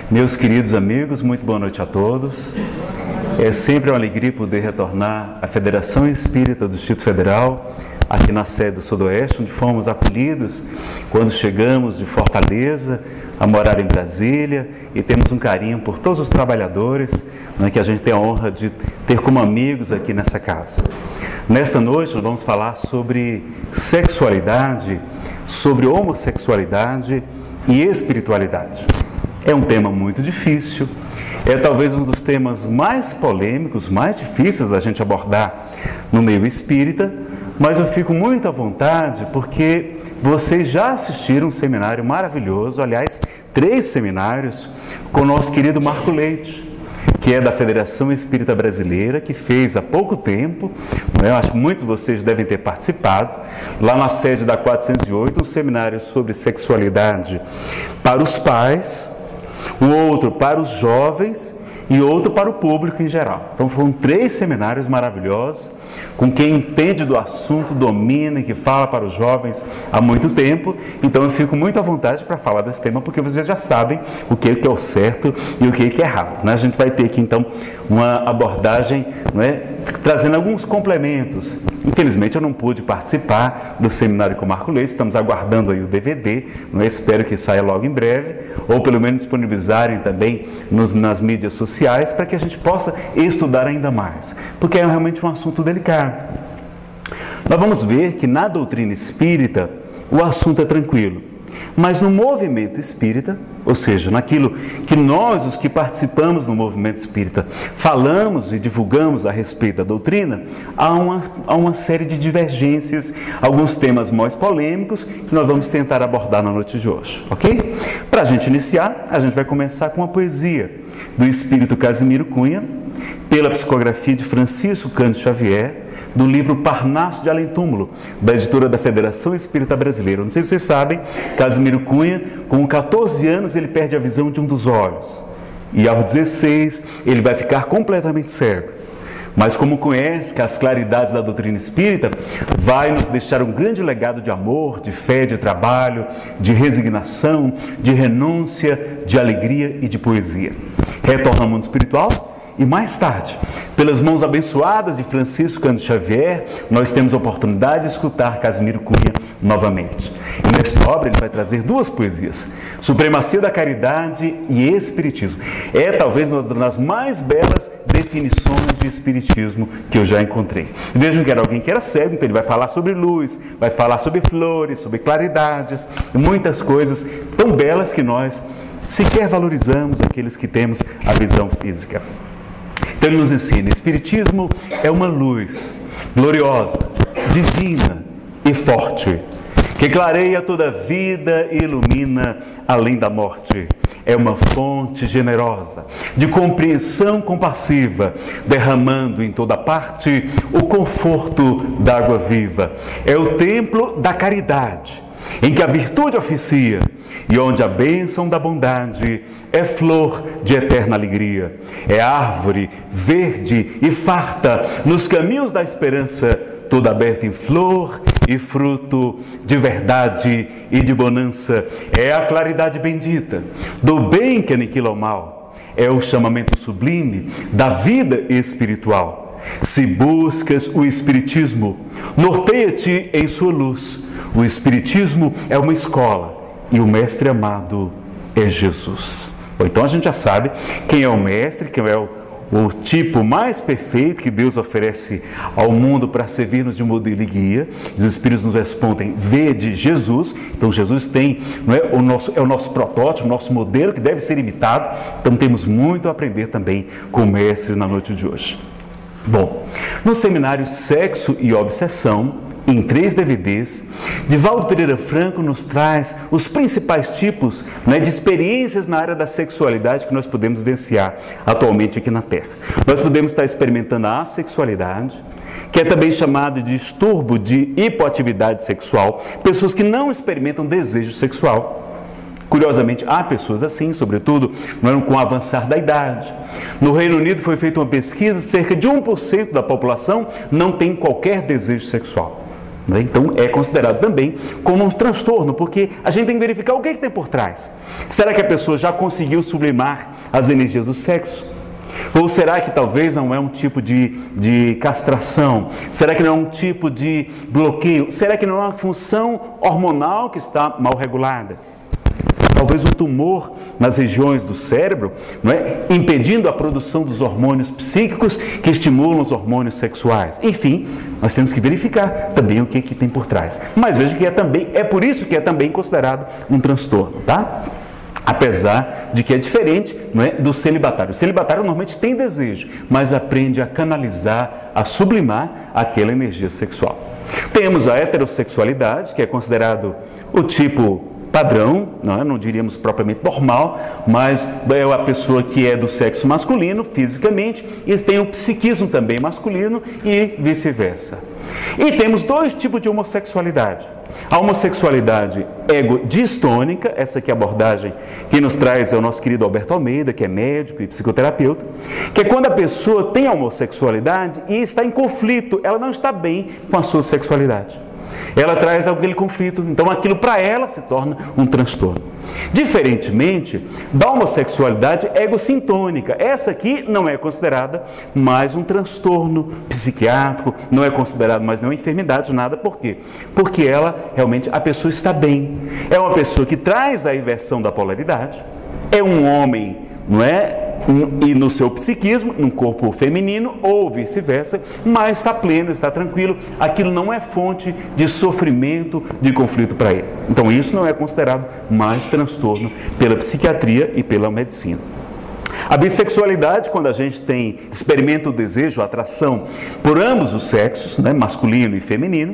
Meus queridos amigos, muito boa noite a todos. É sempre uma alegria poder retornar à Federação Espírita do Distrito Federal, aqui na sede do Sudoeste, onde fomos acolhidos quando chegamos de Fortaleza a morar em Brasília, e temos um carinho por todos os trabalhadores, né, que a gente tem a honra de ter como amigos aqui nessa casa. Nesta noite nós vamos falar sobre sexualidade, sobre homossexualidade e espiritualidade. É um tema muito difícil, é talvez um dos temas mais polêmicos, mais difíceis da gente abordar no meio espírita, mas eu fico muito à vontade porque vocês já assistiram um seminário maravilhoso, aliás, 3 seminários, com o nosso querido Marco Leite, que é da Federação Espírita Brasileira, que fez há pouco tempo, eu acho que muitos de vocês devem ter participado, lá na sede da 408, um seminário sobre sexualidade para os pais, um outro para os jovens e outro para o público em geral. Então foram 3 seminários maravilhosos, com quem entende do assunto, domina e que fala para os jovens há muito tempo. Então eu fico muito à vontade para falar desse tema, porque vocês já sabem o que é o certo e o que é errado, né? A gente vai ter aqui então uma abordagem, né, trazendo alguns complementos. Infelizmente eu não pude participar do seminário com o Marco Leite, estamos aguardando aí o DVD, né? Espero que saia logo em breve, ou pelo menos disponibilizarem também nas mídias sociais, para que a gente possa estudar ainda mais, porque é realmente um assunto delicado. Nós vamos ver que na doutrina espírita o assunto é tranquilo, mas no movimento espírita, ou seja, naquilo que nós, os que participamos do movimento espírita, falamos e divulgamos a respeito da doutrina, há uma série de divergências, alguns temas mais polêmicos que nós vamos tentar abordar na noite de hoje, ok? Para a gente iniciar, a gente vai começar com uma poesia do espírito Casimiro Cunha, pela psicografia de Francisco Cândido Xavier, do livro Parnaso de Além Túmulo, da editora da Federação Espírita Brasileira. Não sei se vocês sabem, Casimiro Cunha, com 14 anos, ele perde a visão de um dos olhos. E aos 16, ele vai ficar completamente cego. Mas como conhece que as claridades da doutrina espírita, vai nos deixar um grande legado de amor, de fé, de trabalho, de resignação, de renúncia, de alegria e de poesia. Retorna ao mundo espiritual. E mais tarde, pelas mãos abençoadas de Francisco Cândido Xavier, nós temos a oportunidade de escutar Casimiro Cunha novamente. E nesta obra ele vai trazer 2 poesias, Supremacia da Caridade e Espiritismo. É talvez uma das mais belas definições de Espiritismo que eu já encontrei. Vejam que era alguém que era cego, então ele vai falar sobre luz, vai falar sobre flores, sobre claridades, muitas coisas tão belas que nós sequer valorizamos aqueles que temos a visão física. Então ele nos ensina, Espiritismo é uma luz gloriosa, divina e forte, que clareia toda a vida e ilumina além da morte. É uma fonte generosa, de compreensão compassiva, derramando em toda parte o conforto da água viva. É o templo da caridade, em que a virtude oficia, e onde a bênção da bondade é flor de eterna alegria. É árvore verde e farta nos caminhos da esperança, toda aberta em flor e fruto de verdade e de bonança. É a claridade bendita do bem que aniquila o mal. É o chamamento sublime da vida espiritual. Se buscas o Espiritismo, norteia-te em sua luz. O Espiritismo é uma escola e o mestre amado é Jesus. Bom, então a gente já sabe quem é o mestre, quem é o tipo mais perfeito que Deus oferece ao mundo para servir-nos de modelo e guia. Os Espíritos nos respondem, vede Jesus. Então Jesus tem, não é, é o nosso protótipo, o nosso modelo que deve ser imitado. Então temos muito a aprender também com o mestre na noite de hoje. Bom, no seminário Sexo e Obsessão, em 3 DVDs, Divaldo Pereira Franco nos traz os principais tipos, né, de experiências na área da sexualidade que nós podemos vivenciar atualmente aqui na Terra. Nós podemos estar experimentando a assexualidade, que é também chamado de distúrbio de hipoatividade sexual, pessoas que não experimentam desejo sexual. Curiosamente, há pessoas assim, sobretudo com o avançar da idade. No Reino Unido foi feita uma pesquisa, cerca de 1% da população não tem qualquer desejo sexual. né? Então é considerado também como um transtorno, porque a gente tem que verificar o que tem por trás. Será que a pessoa já conseguiu sublimar as energias do sexo? Ou será que talvez não é um tipo de castração? Será que não é um tipo de bloqueio? Será que não é uma função hormonal que está mal regulada? Talvez um tumor nas regiões do cérebro, não é? Impedindo a produção dos hormônios psíquicos que estimulam os hormônios sexuais. Enfim, nós temos que verificar também o que tem por trás. Mas veja que é por isso que é também considerado um transtorno, tá? Apesar de que é diferente, não é, do celibatário. O celibatário normalmente tem desejo, mas aprende a canalizar, a sublimar aquela energia sexual. Temos a heterossexualidade, que é considerado o tipo padrão, não diríamos propriamente normal, mas é a pessoa que é do sexo masculino, fisicamente, e tem o psiquismo também masculino e vice-versa. E temos dois tipos de homossexualidade. A homossexualidade ego-distônica, essa aqui é a abordagem que nos traz é o nosso querido Alberto Almeida, que é médico e psicoterapeuta, que é quando a pessoa tem a homossexualidade e está em conflito, ela não está bem com a sua sexualidade. Ela traz aquele conflito, então aquilo para ela se torna um transtorno. Diferentemente da homossexualidade egocintônica, essa aqui não é considerada mais um transtorno psiquiátrico, não é considerado mais nenhuma enfermidade, nada. Por quê? Porque ela realmente, a pessoa está bem. É uma pessoa que traz a inversão da polaridade, é um homem, não é? E no seu psiquismo, no corpo feminino ou vice-versa, mas está pleno, está tranquilo, aquilo não é fonte de sofrimento, de conflito para ele. Então isso não é considerado mais transtorno pela psiquiatria e pela medicina. A bissexualidade, quando a gente experimenta o desejo, a atração por ambos os sexos, né, masculino e feminino.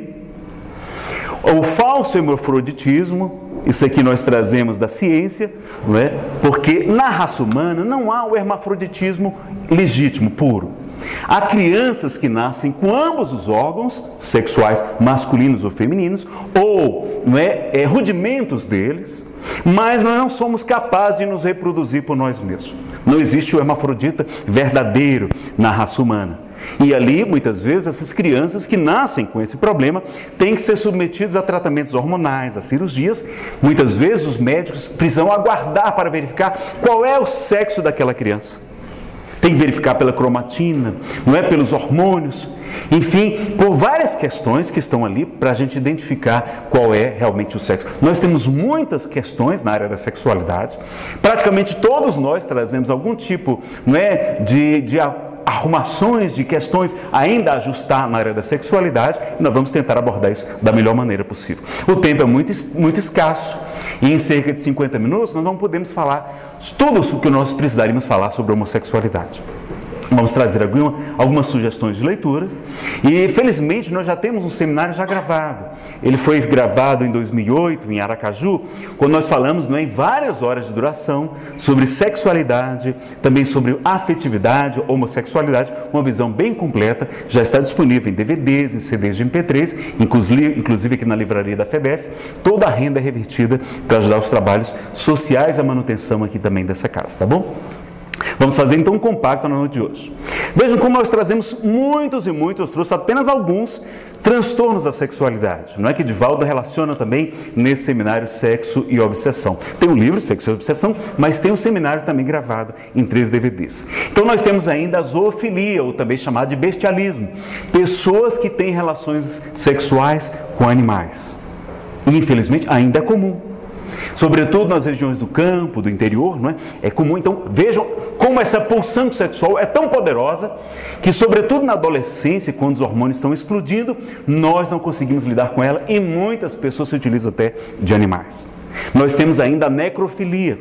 O falso hermafroditismo, isso aqui nós trazemos da ciência, não é? Porque na raça humana não há o hermafroditismo legítimo, puro. Há crianças que nascem com ambos os órgãos sexuais, masculinos ou femininos, ou não é, rudimentos deles, mas nós não somos capazes de nos reproduzir por nós mesmos. Não existe o hermafrodita verdadeiro na raça humana. E ali, muitas vezes, essas crianças que nascem com esse problema têm que ser submetidas a tratamentos hormonais, a cirurgias. Muitas vezes os médicos precisam aguardar para verificar qual é o sexo daquela criança. Tem que verificar pela cromatina, não é, pelos hormônios. Enfim, por várias questões que estão ali para a gente identificar qual é realmente o sexo. Nós temos muitas questões na área da sexualidade. Praticamente todos nós trazemos algum tipo, não é, de arrumações de questões ainda a ajustar na área da sexualidade, e nós vamos tentar abordar isso da melhor maneira possível. O tempo é muito escasso e em cerca de 50 minutos nós não podemos falar tudo o que nós precisaríamos falar sobre a homossexualidade. Vamos trazer algumas sugestões de leituras e felizmente nós já temos um seminário já gravado. Ele foi gravado em 2008 em Aracaju, quando nós falamos, não é, em várias horas de duração sobre sexualidade, também sobre afetividade, homossexualidade, uma visão bem completa. Já está disponível em DVDs, em CDs de MP3, inclusive aqui na livraria da FEDEF. Toda a renda é revertida para ajudar os trabalhos sociais e a manutenção aqui também dessa casa, tá bom? Vamos fazer então um compacto na noite de hoje. Vejam como nós trazemos muitos e muitos, eu trouxe apenas alguns transtornos da sexualidade. Não é que Divaldo relaciona também nesse seminário Sexo e Obsessão. Tem um livro, Sexo e Obsessão, mas tem um seminário também gravado em 3 DVDs. Então nós temos ainda a zoofilia, ou também chamada de bestialismo. Pessoas que têm relações sexuais com animais. E infelizmente ainda é comum. Sobretudo nas regiões do campo, do interior, não é? É comum. Então, vejam como essa pulsão sexual é tão poderosa que, sobretudo na adolescência, quando os hormônios estão explodindo, nós não conseguimos lidar com ela e muitas pessoas se utilizam até de animais. Nós temos ainda a necrofilia.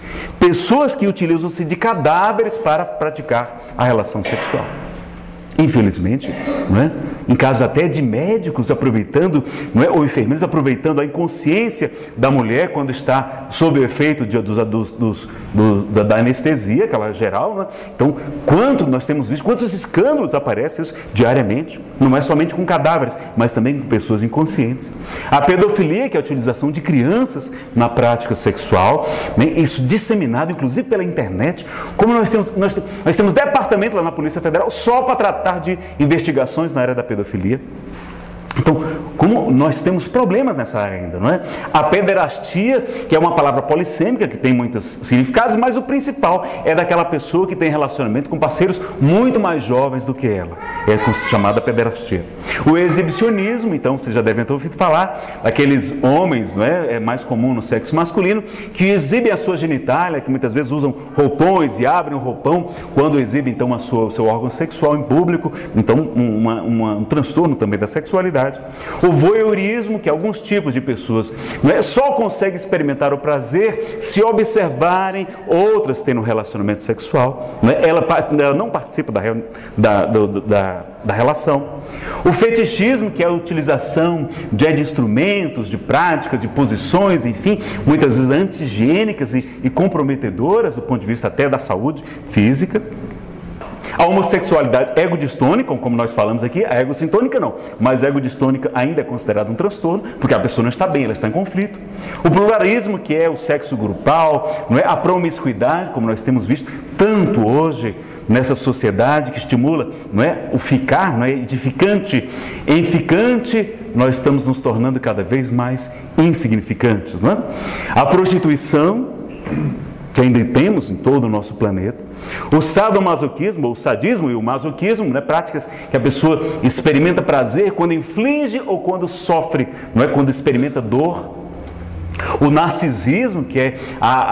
Pessoas que utilizam-se de cadáveres para praticar a relação sexual. Infelizmente, não é? Em casos até de médicos aproveitando, não é? Ou enfermeiros aproveitando a inconsciência da mulher quando está sob o efeito da anestesia, aquela geral, né? Então, nós temos visto, quantos escândalos aparecem diariamente, não é somente com cadáveres, mas também com pessoas inconscientes. A pedofilia, que é a utilização de crianças na prática sexual, né? Isso disseminado, inclusive pela internet, como nós temos departamento lá na Polícia Federal só para tratar de investigações na área da pedofilia. Então, como nós temos problemas nessa área ainda, não é? A pederastia, que é uma palavra polissêmica, que tem muitos significados, mas o principal é daquela pessoa que tem relacionamento com parceiros muito mais jovens do que ela. É chamada pederastia. O exibicionismo, então, vocês já devem ter ouvido falar, daqueles homens, não é? É mais comum no sexo masculino, que exibem a sua genitália, que muitas vezes usam roupões e abrem o roupão quando exibem, então, o seu órgão sexual em público. Então, um transtorno também da sexualidade. O voyeurismo, que alguns tipos de pessoas, não é, só conseguem experimentar o prazer se observarem outras tendo um relacionamento sexual, não é? Ela não participa da relação. O fetichismo, que é a utilização de instrumentos, de práticas, de posições, enfim, muitas vezes anti-higiênicas e comprometedoras do ponto de vista até da saúde física. A homossexualidade egodistônica, como nós falamos aqui, a egocintônica não, mas a egodistônica ainda é considerada um transtorno, porque a pessoa não está bem, ela está em conflito. O pluralismo, que é o sexo grupal, não é? A promiscuidade, como nós temos visto tanto hoje nessa sociedade que estimula, não é? O ficar, não é? De ficante em ficante, nós estamos nos tornando cada vez mais insignificantes, não é? A prostituição, que ainda temos em todo o nosso planeta. O sadomasoquismo, ou o sadismo e o masoquismo, né? Práticas que a pessoa experimenta prazer quando inflige ou quando sofre, não é? Quando experimenta dor. O narcisismo, que é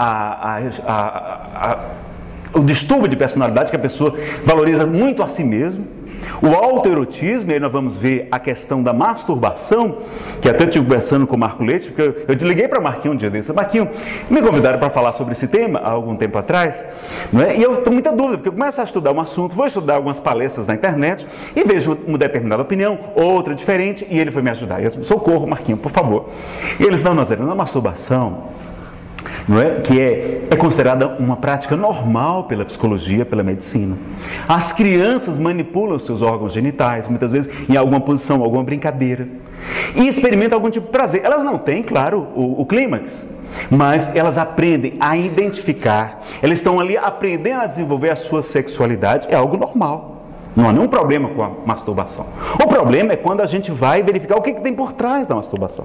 o distúrbio de personalidade, que a pessoa valoriza muito a si mesmo. O autoerotismo, e aí nós vamos ver a questão da masturbação, que até estive conversando com o Marco Leite, porque eu te liguei para o Marquinho um dia desse. Marquinho, me convidaram para falar sobre esse tema há algum tempo atrás, não é? E eu tenho muita dúvida, porque eu começo a estudar um assunto, vou estudar algumas palestras na internet e vejo uma determinada opinião, outra diferente, e ele foi me ajudar. Eu disse, socorro, Marquinho, por favor. E eles, não, Nazareno, a masturbação, não é? Que é considerada uma prática normal pela psicologia, pela medicina. As crianças manipulam seus órgãos genitais, muitas vezes em alguma posição, alguma brincadeira, e experimentam algum tipo de prazer. Elas não têm, claro, o clímax, mas elas aprendem a identificar, elas estão ali aprendendo a desenvolver a sua sexualidade, é algo normal. Não há nenhum problema com a masturbação. O problema é quando a gente vai verificar o que tem por trás da masturbação.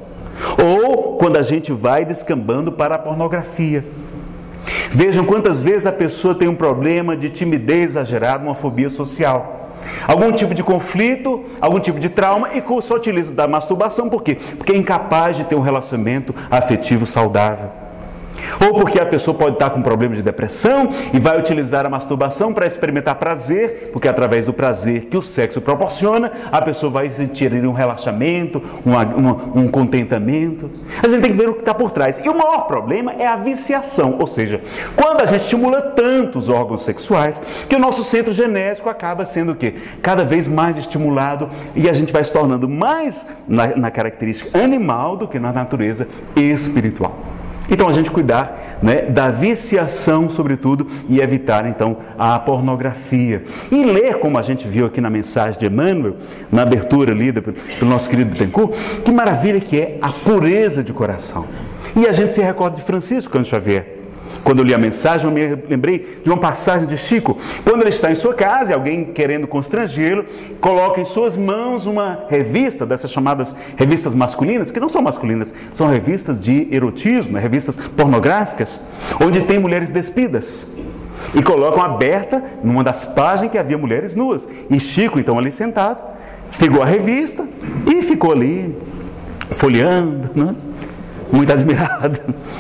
Ou quando a gente vai descambando para a pornografia. Vejam quantas vezes a pessoa tem um problema de timidez exagerada, uma fobia social. Algum tipo de conflito, algum tipo de trauma, e só utiliza da masturbação. Por quê? Porque é incapaz de ter um relacionamento afetivo saudável. Ou porque a pessoa pode estar com problema de depressão e vai utilizar a masturbação para experimentar prazer, porque é através do prazer que o sexo proporciona, a pessoa vai sentir um relaxamento, um contentamento. A gente tem que ver o que está por trás. E o maior problema é a viciação, ou seja, quando a gente estimula tanto os órgãos sexuais, que o nosso centro genésico acaba sendo o quê? Cada vez mais estimulado, e a gente vai se tornando mais na característica animal do que na natureza espiritual. Então a gente cuidar, né, da viciação sobretudo e evitar então a pornografia. E ler, como a gente viu aqui na mensagem de Emmanuel, na abertura lida pelo nosso querido Bittencourt, que maravilha que é a pureza de coração. E a gente se recorda de Francisco Cândido Xavier. Quando eu li a mensagem, eu me lembrei de uma passagem de Chico. Quando ele está em sua casa e alguém querendo constrangê-lo, coloca em suas mãos uma revista, dessas chamadas revistas masculinas, que não são masculinas, são revistas de erotismo, revistas pornográficas, onde tem mulheres despidas. E colocam aberta numa das páginas que havia mulheres nuas. E Chico, então, ali sentado, pegou a revista e ficou ali, folheando, né? Muito admirado,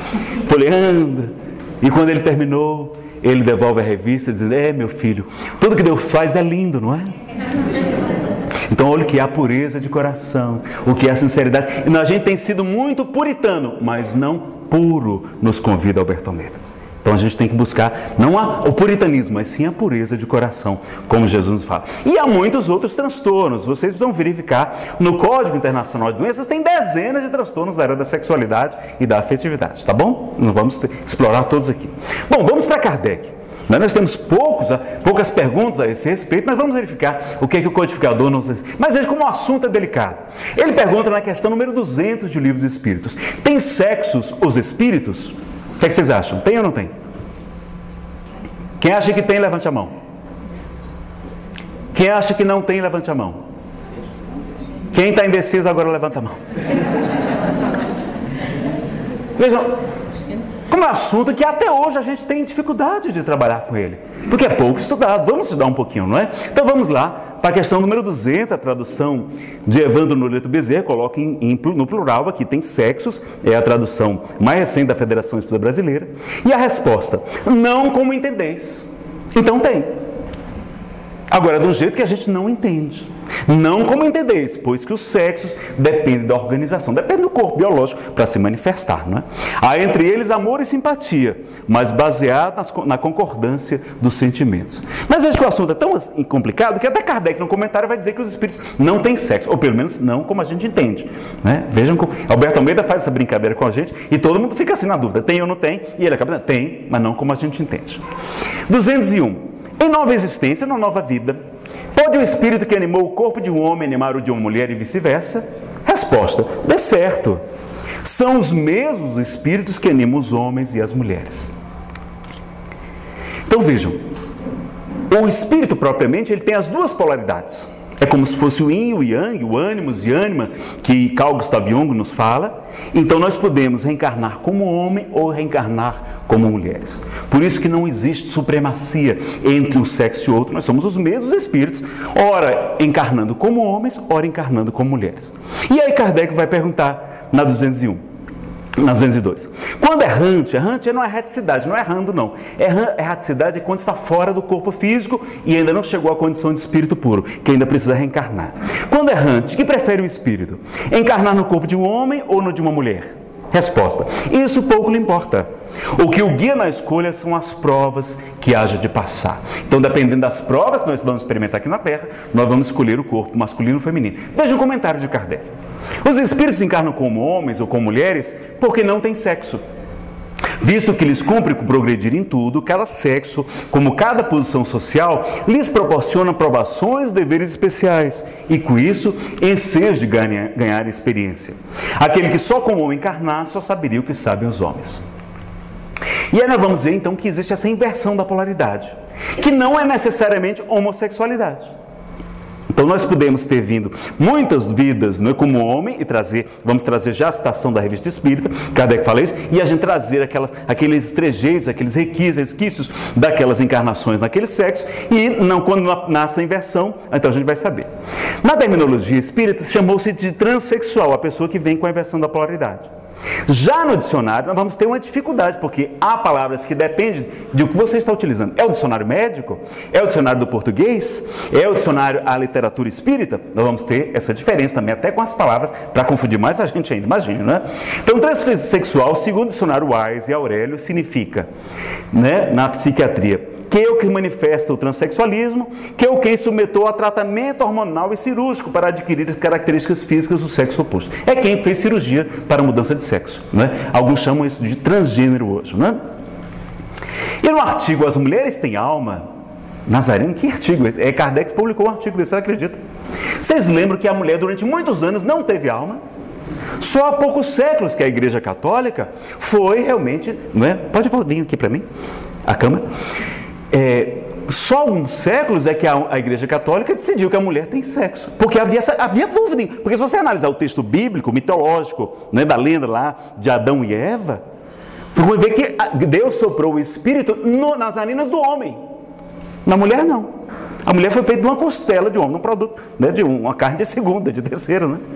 folheando. E quando ele terminou, ele devolve a revista dizendo, meu filho, tudo que Deus faz é lindo, não é? Então olha o que é a pureza de coração, o que é a sinceridade. E a gente tem sido muito puritano, mas não puro, nos convida Alberto Almeida. Então a gente tem que buscar, não o puritanismo, mas sim a pureza de coração, como Jesus nos fala. E há muitos outros transtornos, vocês precisam verificar, no Código Internacional de Doenças tem dezenas de transtornos da área da sexualidade e da afetividade, tá bom? Não vamos explorar todos aqui. Bom, vamos para Kardec. Nós temos poucas perguntas a esse respeito, mas vamos verificar o que é que o codificador nos diz. Mas veja como o assunto é delicado. Ele pergunta na questão número 200 de O Livro dos Espíritos. Tem sexos os espíritos? O que é que vocês acham? Tem ou não tem? Quem acha que tem, levante a mão. Quem acha que não tem, levante a mão. Quem está indeciso agora levanta a mão. Vejam, como é um assunto que até hoje a gente tem dificuldade de trabalhar com ele, porque é pouco estudado. Vamos estudar um pouquinho, não é? Então vamos lá para a questão número 200, a tradução de Evandro Noleto Bezerra, coloca no plural, aqui tem sexos, é a tradução mais recente da Federação Espírita Brasileira. E a resposta, não como entendeis. Então tem. Agora, de um jeito que a gente não entende. Não como entendeis, pois que os sexos dependem da organização, depende do corpo biológico para se manifestar, não é? Há entre eles amor e simpatia, mas baseado na concordância dos sentimentos. Mas veja que o assunto é tão complicado que até Kardec no comentário vai dizer que os espíritos não têm sexo, ou pelo menos não como a gente entende, né? Vejam como Alberto Almeida faz essa brincadeira com a gente e todo mundo fica assim na dúvida, tem ou não tem? E ele acaba dizendo, tem, mas não como a gente entende. 201. Em nova existência, na nova vida, pode o espírito que animou o corpo de um homem animar o de uma mulher e vice-versa? Resposta, de certo. São os mesmos espíritos que animam os homens e as mulheres. Então vejam, o espírito propriamente, ele tem as duas polaridades. É como se fosse o yin e o yang, o ânimos e ânima, que Carl Gustav Jung nos fala. Então nós podemos reencarnar como homem ou reencarnar como mulheres. Por isso que não existe supremacia entre um sexo e outro. Nós somos os mesmos espíritos, ora encarnando como homens, ora encarnando como mulheres. E aí Kardec vai perguntar na 201. Na 202. Quando errante não é erraticidade, não é errando não. Erraticidade é quando está fora do corpo físico e ainda não chegou à condição de espírito puro, que ainda precisa reencarnar. Quando errante, que prefere o espírito? Encarnar no corpo de um homem ou no de uma mulher? Resposta, isso pouco lhe importa. O que o guia na escolha são as provas que haja de passar. Então, dependendo das provas que nós vamos experimentar aqui na Terra, nós vamos escolher o corpo masculino ou feminino. Veja o comentário de Kardec. Os espíritos encarnam como homens ou como mulheres porque não têm sexo. Visto que lhes cumpre progredir em tudo, cada sexo, como cada posição social, lhes proporciona provações e deveres especiais, e com isso, ensejos de ganhar experiência. Aquele que só com o homem encarnar, só saberia o que sabem os homens. E aí nós vamos ver então que existe essa inversão da polaridade, que não é necessariamente homossexualidade. Então nós podemos ter vindo muitas vidas, não é, como homem e vamos trazer já a citação da Revista Espírita, Kardec fala isso, e a gente trazer aqueles trejeitos, aqueles resquícios daquelas encarnações naquele sexo, e não quando nasce a inversão, então a gente vai saber. Na terminologia espírita chamou-se de transexual, a pessoa que vem com a inversão da polaridade. Já no dicionário nós vamos ter uma dificuldade, porque há palavras que dependem de que você está utilizando. É o dicionário médico? É o dicionário do português? É o dicionário à literatura espírita? Nós vamos ter essa diferença também, até com as palavras, para confundir mais a gente ainda, imagine, né? Então, transexual, segundo o dicionário Wise e Aurélio, significa, né, na psiquiatria, que é o que manifesta o transexualismo, que é o quem submeteu a tratamento hormonal e cirúrgico para adquirir características físicas do sexo oposto. É quem fez cirurgia para mudança de sexo, né? Alguns chamam isso de transgênero hoje, né? E no artigo As Mulheres Têm Alma, Nazareno, que artigo é esse? Kardec publicou um artigo desse, você acredita? Vocês lembram que a mulher durante muitos anos não teve alma? Só há poucos séculos que a Igreja Católica foi realmente, não é? Pode vir aqui para mim, a câmera. Só alguns séculos é que a Igreja Católica decidiu que a mulher tem sexo, porque havia dúvida, porque se você analisar o texto bíblico, mitológico, né, da lenda lá de Adão e Eva, você vai ver que Deus soprou o Espírito nas narinas do homem, na mulher não. A mulher foi feita de uma costela de homem, um produto, né, de uma carne de segunda, de terceira, né?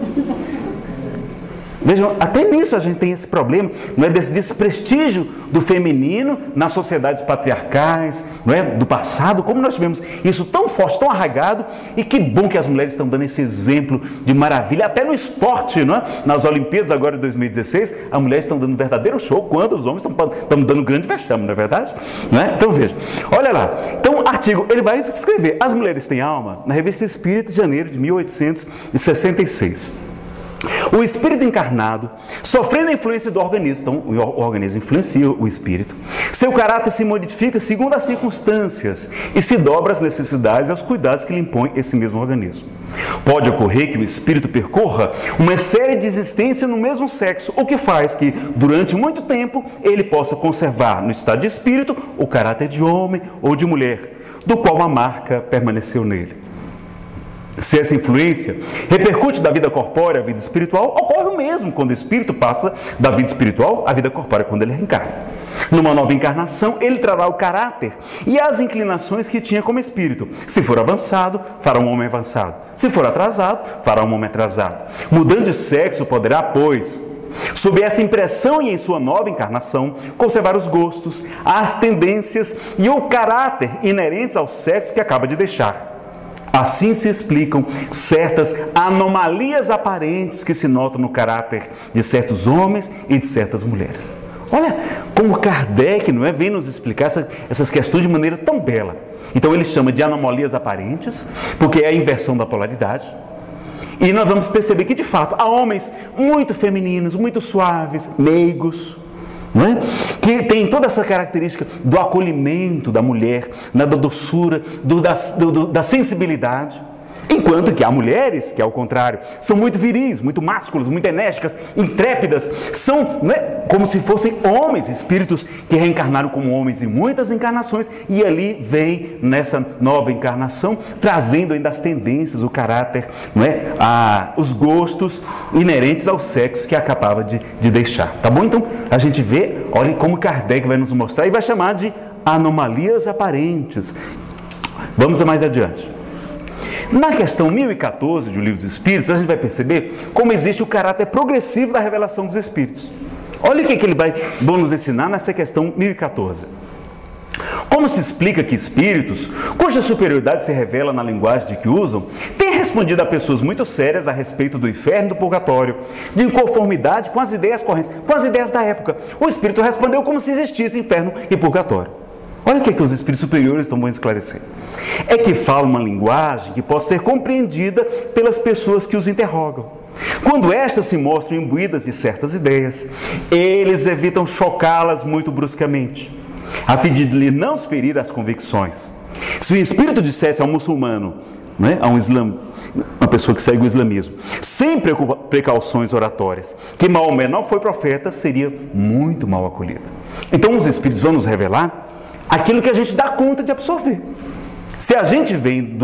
Vejam, até nisso a gente tem esse problema, não é, desse desprestígio do feminino nas sociedades patriarcais, não é, do passado, como nós tivemos isso tão forte, tão arraigado, e que bom que as mulheres estão dando esse exemplo de maravilha, até no esporte, não é? Nas Olimpíadas agora de 2016, as mulheres estão dando um verdadeiro show, quando os homens estão dando um grande vexame, não é verdade? Não é? Então veja, olha lá, então o artigo, ele vai escrever, As Mulheres Têm Alma, na Revista Espírita de janeiro de 1866. O espírito encarnado, sofrendo a influência do organismo, então o organismo influencia o espírito, seu caráter se modifica segundo as circunstâncias e se dobra às necessidades e aos cuidados que lhe impõe esse mesmo organismo. Pode ocorrer que o espírito percorra uma série de existências no mesmo sexo, o que faz que, durante muito tempo, ele possa conservar no estado de espírito o caráter de homem ou de mulher, do qual a marca permaneceu nele. Se essa influência repercute da vida corpórea à vida espiritual, ocorre o mesmo quando o espírito passa da vida espiritual à vida corpórea, quando ele reencarna. Numa nova encarnação, ele trará o caráter e as inclinações que tinha como espírito. Se for avançado, fará um homem avançado. Se for atrasado, fará um homem atrasado. Mudando de sexo, poderá, pois, sob essa impressão e em sua nova encarnação, conservar os gostos, as tendências e o caráter inerentes ao sexo que acaba de deixar. Assim se explicam certas anomalias aparentes que se notam no caráter de certos homens e de certas mulheres. Olha como Kardec, não é, vem nos explicar essas questões de maneira tão bela. Então ele chama de anomalias aparentes, porque é a inversão da polaridade. E nós vamos perceber que de fato há homens muito femininos, muito suaves, meigos, não é? Que tem toda essa característica do acolhimento da mulher, da doçura, da sensibilidade. Enquanto que há mulheres que, ao contrário, são muito viris, muito másculas, muito enérgicas, intrépidas, são, não é, como se fossem homens, espíritos que reencarnaram como homens em muitas encarnações e ali vem nessa nova encarnação trazendo ainda as tendências, o caráter, não é, os gostos inerentes ao sexo que acabava de deixar. Tá bom? Então a gente vê, olha como Kardec vai nos mostrar e vai chamar de anomalias aparentes. Vamos mais adiante. Na questão 1014 do Livro dos Espíritos, a gente vai perceber como existe o caráter progressivo da revelação dos Espíritos. Olha o que ele vai nos ensinar nessa questão 1014. Como se explica que espíritos, cuja superioridade se revela na linguagem de que usam, têm respondido a pessoas muito sérias a respeito do inferno e do purgatório, de conformidade com as ideias correntes, com as ideias da época. O espírito respondeu como se existisse inferno e purgatório. Olha o que os espíritos superiores estão vão esclarecer. É que falam uma linguagem que pode ser compreendida pelas pessoas que os interrogam. Quando estas se mostram imbuídas de certas ideias, eles evitam chocá-las muito bruscamente, a fim de lhe não ferir as convicções. Se o espírito dissesse ao muçulmano, não é? A uma pessoa que segue o islamismo, sem precauções oratórias, que Maomé não foi profeta, seria muito mal acolhido. Então os espíritos vão nos revelar aquilo que a gente dá conta de absorver. Se a gente vem de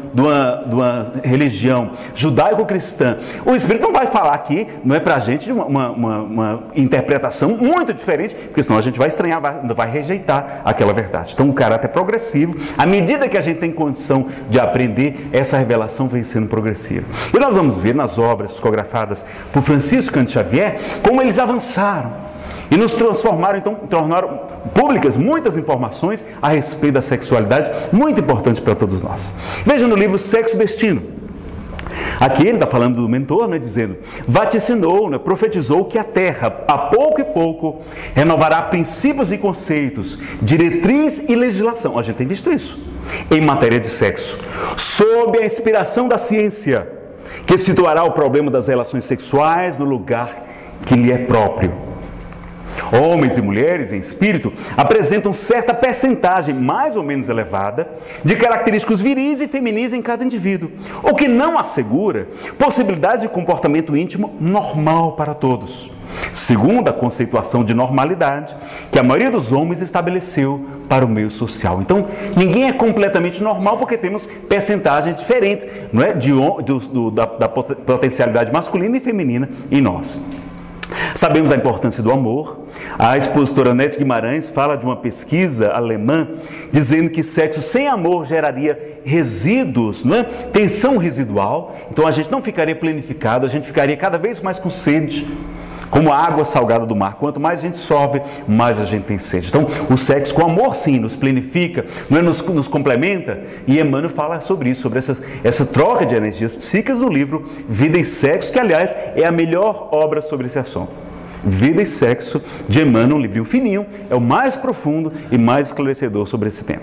uma religião judaico-cristã, o Espírito não vai falar aqui, não é para a gente uma interpretação muito diferente, porque senão a gente vai estranhar, vai rejeitar aquela verdade. Então o caráter é progressivo, à medida que a gente tem condição de aprender, essa revelação vem sendo progressiva. E nós vamos ver nas obras psicografadas por Francisco Cândido Xavier, como eles avançaram. E nos transformaram, então, tornaram públicas muitas informações a respeito da sexualidade, muito importante para todos nós. Veja no livro Sexo e Destino. Aqui ele está falando do mentor, né, dizendo, vaticinou, né, profetizou que a Terra, a pouco e pouco, renovará princípios e conceitos, diretriz e legislação. A gente tem visto isso em matéria de sexo, sob a inspiração da ciência, que situará o problema das relações sexuais no lugar que lhe é próprio. Homens e mulheres em espírito apresentam certa percentagem mais ou menos elevada de características viris e feminis em cada indivíduo, o que não assegura possibilidade de comportamento íntimo normal para todos, segundo a conceituação de normalidade que a maioria dos homens estabeleceu para o meio social. Então, ninguém é completamente normal porque temos percentagens diferentes, não é? Da potencialidade masculina e feminina em nós. Sabemos a importância do amor. A expositora Nete Guimarães fala de uma pesquisa alemã dizendo que sexo sem amor geraria resíduos, não é? Tensão residual. Então a gente não ficaria planificado, a gente ficaria cada vez mais com sede, como a água salgada do mar. Quanto mais a gente sofre, mais a gente tem sede. Então o sexo com amor sim nos planifica, não é? nos complementa. E Emmanuel fala sobre isso, sobre essa troca de energias psíquicas no livro Vida e Sexo, que aliás é a melhor obra sobre esse assunto. Vida e Sexo, de Emmanuel, um livrinho fininho, é o mais profundo e mais esclarecedor sobre esse tema.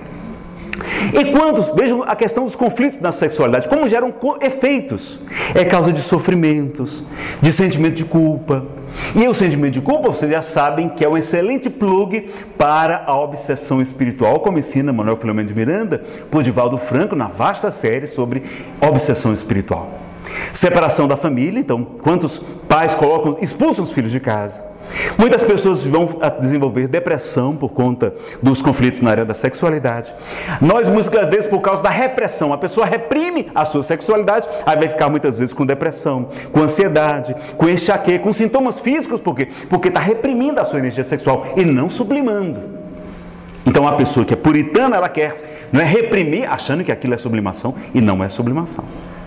E vejam a questão dos conflitos na sexualidade, como geram efeitos. É causa de sofrimentos, de sentimento de culpa. E o sentimento de culpa, vocês já sabem que é um excelente plug para a obsessão espiritual, como ensina Manuel Filomeno de Miranda, por Divaldo Franco, na vasta série sobre obsessão espiritual. Separação da família, então, quantos pais expulsam os filhos de casa? Muitas pessoas vão desenvolver depressão por conta dos conflitos na área da sexualidade. Nós, muitas vezes, por causa da repressão, a pessoa reprime a sua sexualidade, aí vai ficar muitas vezes com depressão, com ansiedade, com enxaqueca, com sintomas físicos, por quê? Porque está reprimindo a sua energia sexual e não sublimando. Então, a pessoa que é puritana, ela quer, não é reprimir, achando que aquilo é sublimação, e não é sublimação.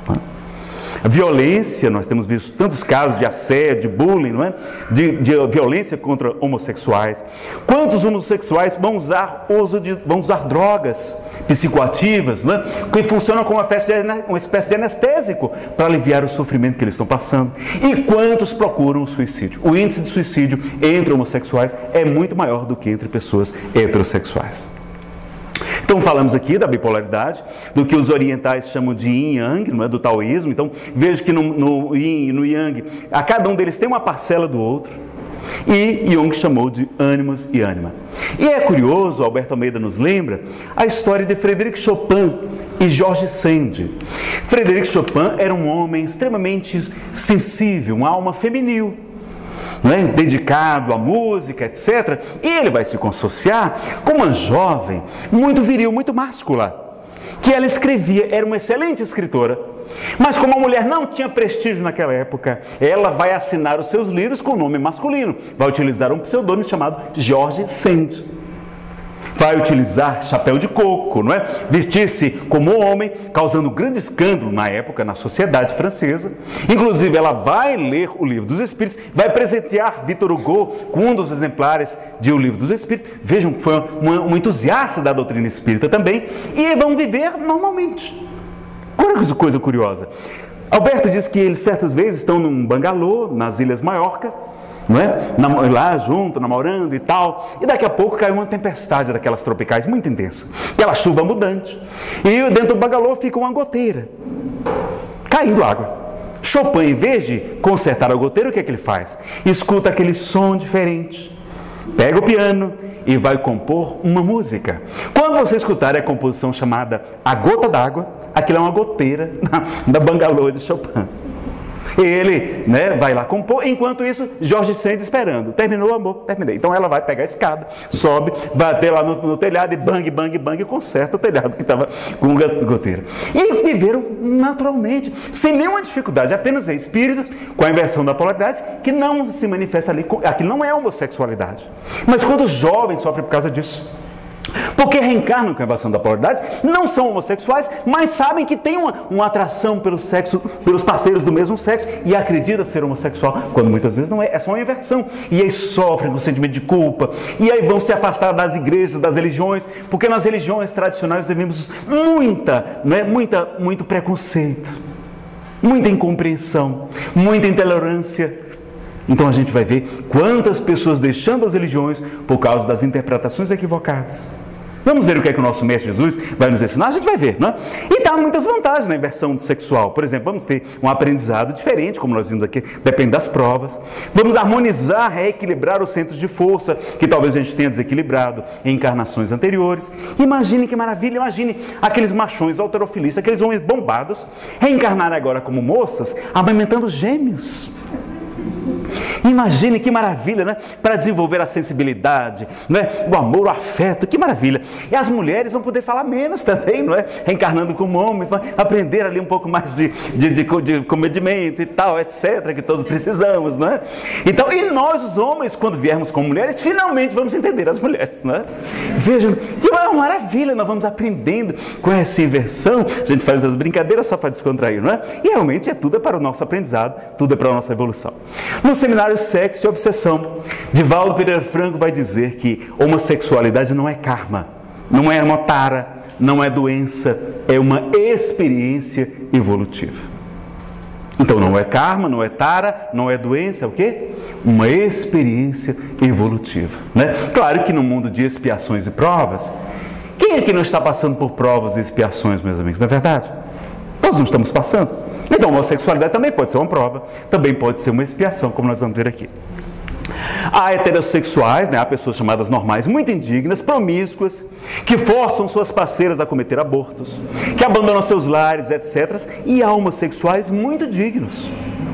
A violência, nós temos visto tantos casos de assédio, de bullying, não é? de violência contra homossexuais. Quantos homossexuais vão usar drogas psicoativas, não é? Que funcionam como uma espécie de anestésico para aliviar o sofrimento que eles estão passando? E quantos procuram o suicídio? O índice de suicídio entre homossexuais é muito maior do que entre pessoas heterossexuais. Então falamos aqui da bipolaridade, do que os orientais chamam de yin e yang, não é? Do taoísmo. Então vejo que no yin e no yang, a cada um deles tem uma parcela do outro. E Jung chamou de ânimos e ânima. E é curioso, Alberto Almeida nos lembra, a história de Frédéric Chopin e George Sand. Frédéric Chopin era um homem extremamente sensível, uma alma feminil, não é? Dedicado à música, etc. E ele vai se consociar com uma jovem muito viril, muito máscula, que ela escrevia, era uma excelente escritora, mas como a mulher não tinha prestígio naquela época, ela vai assinar os seus livros com nome masculino, vai utilizar um pseudônimo chamado George Sand. Vai utilizar chapéu de coco, não é? Vestir-se como homem, causando grande escândalo na época, na sociedade francesa. Inclusive, ela vai ler o Livro dos Espíritos, vai presentear Victor Hugo com um dos exemplares de O Livro dos Espíritos. Vejam que foi um entusiasta da doutrina espírita também, e vão viver normalmente. Olha que coisa curiosa. Alberto diz que eles certas vezes estão num bangalô, nas Ilhas Maiorca, não é? Lá junto, namorando e tal, e daqui a pouco cai uma tempestade daquelas tropicais muito intensa, aquela chuva abundante, e dentro do bangalô fica uma goteira, caindo água. Chopin, em vez de consertar a goteira, o que é que ele faz? Escuta aquele som diferente, pega o piano e vai compor uma música. Quando você escutar a composição chamada A Gota d'Água, aquilo é uma goteira da bangalô de Chopin. Ele, né, vai lá compor, enquanto isso, George Sand esperando. Terminou o amor? Terminei. Então ela vai pegar a escada, sobe, vai até lá no telhado e bang, bang, bang, conserta o telhado que estava com goteira. E viveram naturalmente, sem nenhuma dificuldade, apenas é espírito, com a inversão da polaridade, que não se manifesta ali, aquilo não é homossexualidade. Mas quando os jovens sofrem por causa disso, porque reencarnam com a inversão da polaridade, não são homossexuais, mas sabem que tem uma atração pelo sexo, pelos parceiros do mesmo sexo, e acreditam ser homossexual, quando muitas vezes não é, é só uma inversão. E aí sofrem com sentimento de culpa, e aí vão se afastar das igrejas, das religiões, porque nas religiões tradicionais devemos muito preconceito, muita incompreensão, muita intolerância. Então a gente vai ver quantas pessoas deixando as religiões por causa das interpretações equivocadas. Vamos ver o que é que o nosso Mestre Jesus vai nos ensinar? A gente vai ver, não é? E há muitas vantagens na inversão sexual. Por exemplo, vamos ter um aprendizado diferente, como nós vimos aqui, depende das provas. Vamos harmonizar, reequilibrar os centros de força, que talvez a gente tenha desequilibrado em encarnações anteriores. Imagine que maravilha, imagine aqueles machões halterofilistas, aqueles homens bombados, reencarnarem agora como moças, amamentando gêmeos. Imagine que maravilha, né? Para desenvolver a sensibilidade, né? O amor, o afeto, que maravilha. E as mulheres vão poder falar menos também, não é? Reencarnando como homem, aprender ali um pouco mais de comedimento e tal, etc., que todos precisamos, não é? Então, e nós os homens, quando viermos como mulheres, finalmente vamos entender as mulheres, não é? Vejam, que maravilha, nós vamos aprendendo com essa inversão. A gente faz as brincadeiras só para descontrair, não é? E realmente tudo é para o nosso aprendizado, tudo é para a nossa evolução. No seminário Sexo e Obsessão, Divaldo Pereira Franco vai dizer que homossexualidade não é karma, não é uma tara, não é doença, é uma experiência evolutiva. Então não é karma, não é tara, não é doença, é o quê? Uma experiência evolutiva, né? Claro que no mundo de expiações e provas, quem é que não está passando por provas e expiações, meus amigos? Não é verdade? Nós não estamos passando. Então, a homossexualidade também pode ser uma prova, também pode ser uma expiação, como nós vamos ver aqui. Há heterossexuais, né? Há pessoas chamadas normais, muito indignas, promíscuas, que forçam suas parceiras a cometer abortos, que abandonam seus lares, etc. E há homossexuais muito dignos.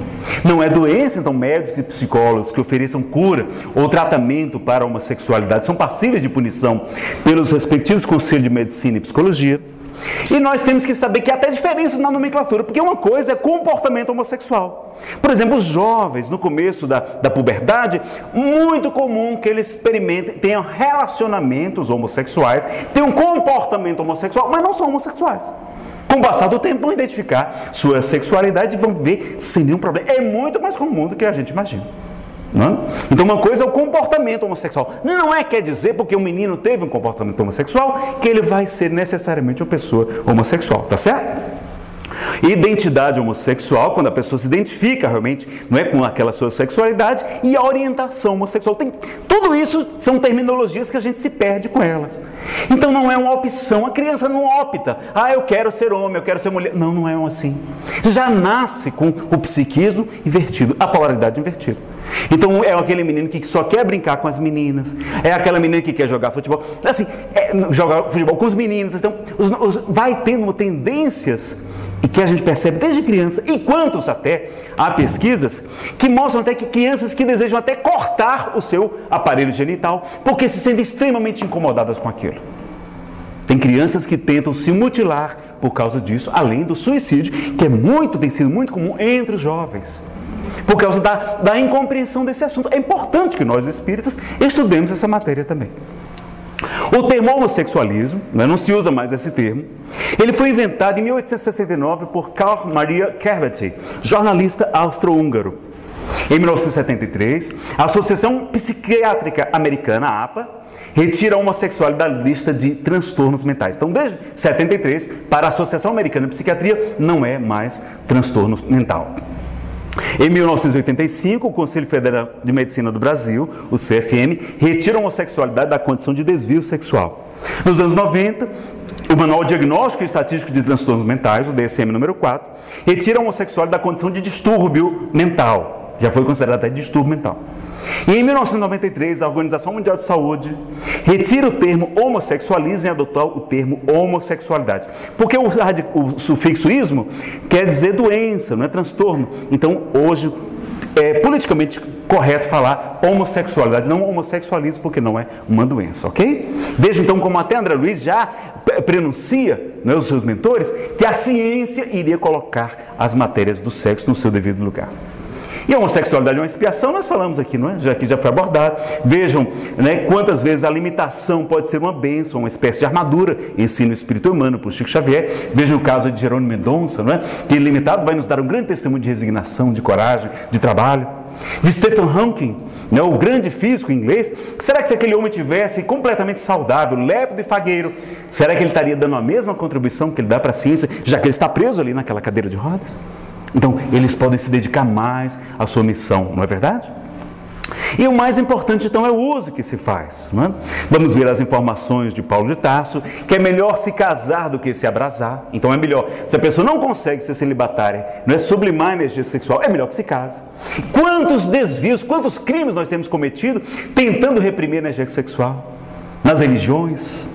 Não é doença, então médicos e psicólogos que ofereçam cura ou tratamento para a homossexualidade são passíveis de punição pelos respectivos conselhos de medicina e psicologia. E nós temos que saber que há até diferenças na nomenclatura, porque uma coisa é comportamento homossexual. Por exemplo, os jovens, no começo da puberdade, muito comum que eles experimentem, tenham relacionamentos homossexuais, tenham um comportamento homossexual, mas não são homossexuais. Com o passar do tempo, vão identificar sua sexualidade e vão ver sem nenhum problema. É muito mais comum do que a gente imagina. Não? Então uma coisa é o comportamento homossexual. Não quer dizer, porque um menino teve um comportamento homossexual, que ele vai ser necessariamente uma pessoa homossexual, tá certo? Identidade homossexual, quando a pessoa se identifica realmente, não é, com aquela sua sexualidade, e a orientação homossexual. Tudo isso são terminologias que a gente se perde com elas. Então não é uma opção, a criança não opta. Eu quero ser homem, eu quero ser mulher. Não, não é assim. Já nasce com o psiquismo invertido, a polaridade invertida. Então é aquele menino que só quer brincar com as meninas, é aquela menina que quer jogar futebol, assim, jogar futebol com os meninos. Então vai tendo tendências e que a gente percebe desde criança, e quantos até há pesquisas que mostram até que crianças que desejam até cortar o seu aparelho genital porque se sentem extremamente incomodadas com aquilo. Tem crianças que tentam se mutilar por causa disso, além do suicídio, que tem sido muito comum entre os jovens, por causa da incompreensão desse assunto. É importante que nós, espíritas, estudemos essa matéria também. O termo homossexualismo, não se usa mais esse termo, ele foi inventado em 1869 por Karl Maria Kerbetti, jornalista austro-húngaro. Em 1973, a Associação Psiquiátrica Americana, a APA, retira a homossexualidade da lista de transtornos mentais. Então, desde 1973, para a Associação Americana de Psiquiatria, não é mais transtorno mental. Em 1985, o Conselho Federal de Medicina do Brasil, o CFM, retira a homossexualidade da condição de desvio sexual. Nos anos 90, o Manual Diagnóstico e Estatístico de Transtornos Mentais, o DSM número 4, retira a homossexualidade da condição de distúrbio mental. Já foi considerado até distúrbio mental. E em 1993, a Organização Mundial de Saúde retira o termo homossexualismo e adotou o termo homossexualidade. Porque o sufixo ismo quer dizer doença, não é transtorno. Então, hoje, é politicamente correto falar homossexualidade, não homossexualismo, porque não é uma doença, ok? Veja então como até André Luiz já prenuncia, os seus mentores, que a ciência iria colocar as matérias do sexo no seu devido lugar. E a homossexualidade é uma expiação, nós falamos aqui, não é? Já foi abordado. Vejam, quantas vezes a limitação pode ser uma bênção, uma espécie de armadura, ensina o espírito humano por Chico Xavier. Vejam o caso de Jerônimo Mendonça, não é? Que limitado vai nos dar um grande testemunho de resignação, de coragem, de trabalho. De Stephen Hawking, o grande físico inglês. Será que se aquele homem tivesse completamente saudável, lépido e fagueiro, será que ele estaria dando a mesma contribuição que ele dá para a ciência, já que ele está preso ali naquela cadeira de rodas? Então, eles podem se dedicar mais à sua missão, não é verdade? E o mais importante, então, é o uso que se faz. Não é? Vamos ver as informações de Paulo de Tarso, que é melhor se casar do que se abrasar. Então, é melhor, se a pessoa não consegue ser celibatária, não é sublimar a energia sexual, é melhor que se case. Quantos desvios, quantos crimes nós temos cometido tentando reprimir a energia sexual? Nas religiões,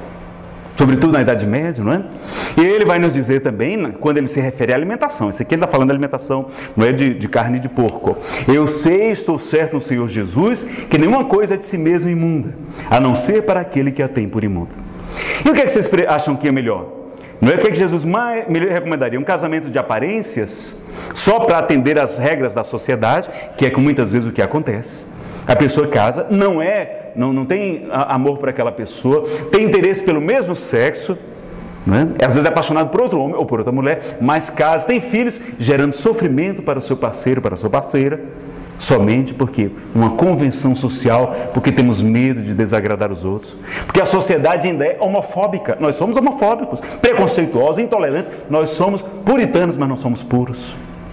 sobretudo na Idade Média, não é? E ele vai nos dizer também, quando ele se refere à alimentação, isso aqui ele está falando de alimentação, não é de carne de porco. Eu sei, estou certo no Senhor Jesus, que nenhuma coisa é de si mesmo imunda, a não ser para aquele que a tem por imunda. E o que é que vocês acham que é melhor? Não é o que Jesus melhor recomendaria? Um casamento de aparências, só para atender às regras da sociedade, que é muitas vezes o que acontece. A pessoa casa, não tem amor por aquela pessoa, tem interesse pelo mesmo sexo, às vezes é apaixonado por outro homem ou por outra mulher, mas casa, tem filhos, gerando sofrimento para o seu parceiro, para a sua parceira, somente porque uma convenção social, porque temos medo de desagradar os outros, porque a sociedade ainda é homofóbica, nós somos homofóbicos, preconceituosos, intolerantes, nós somos puritanos, mas não somos puros.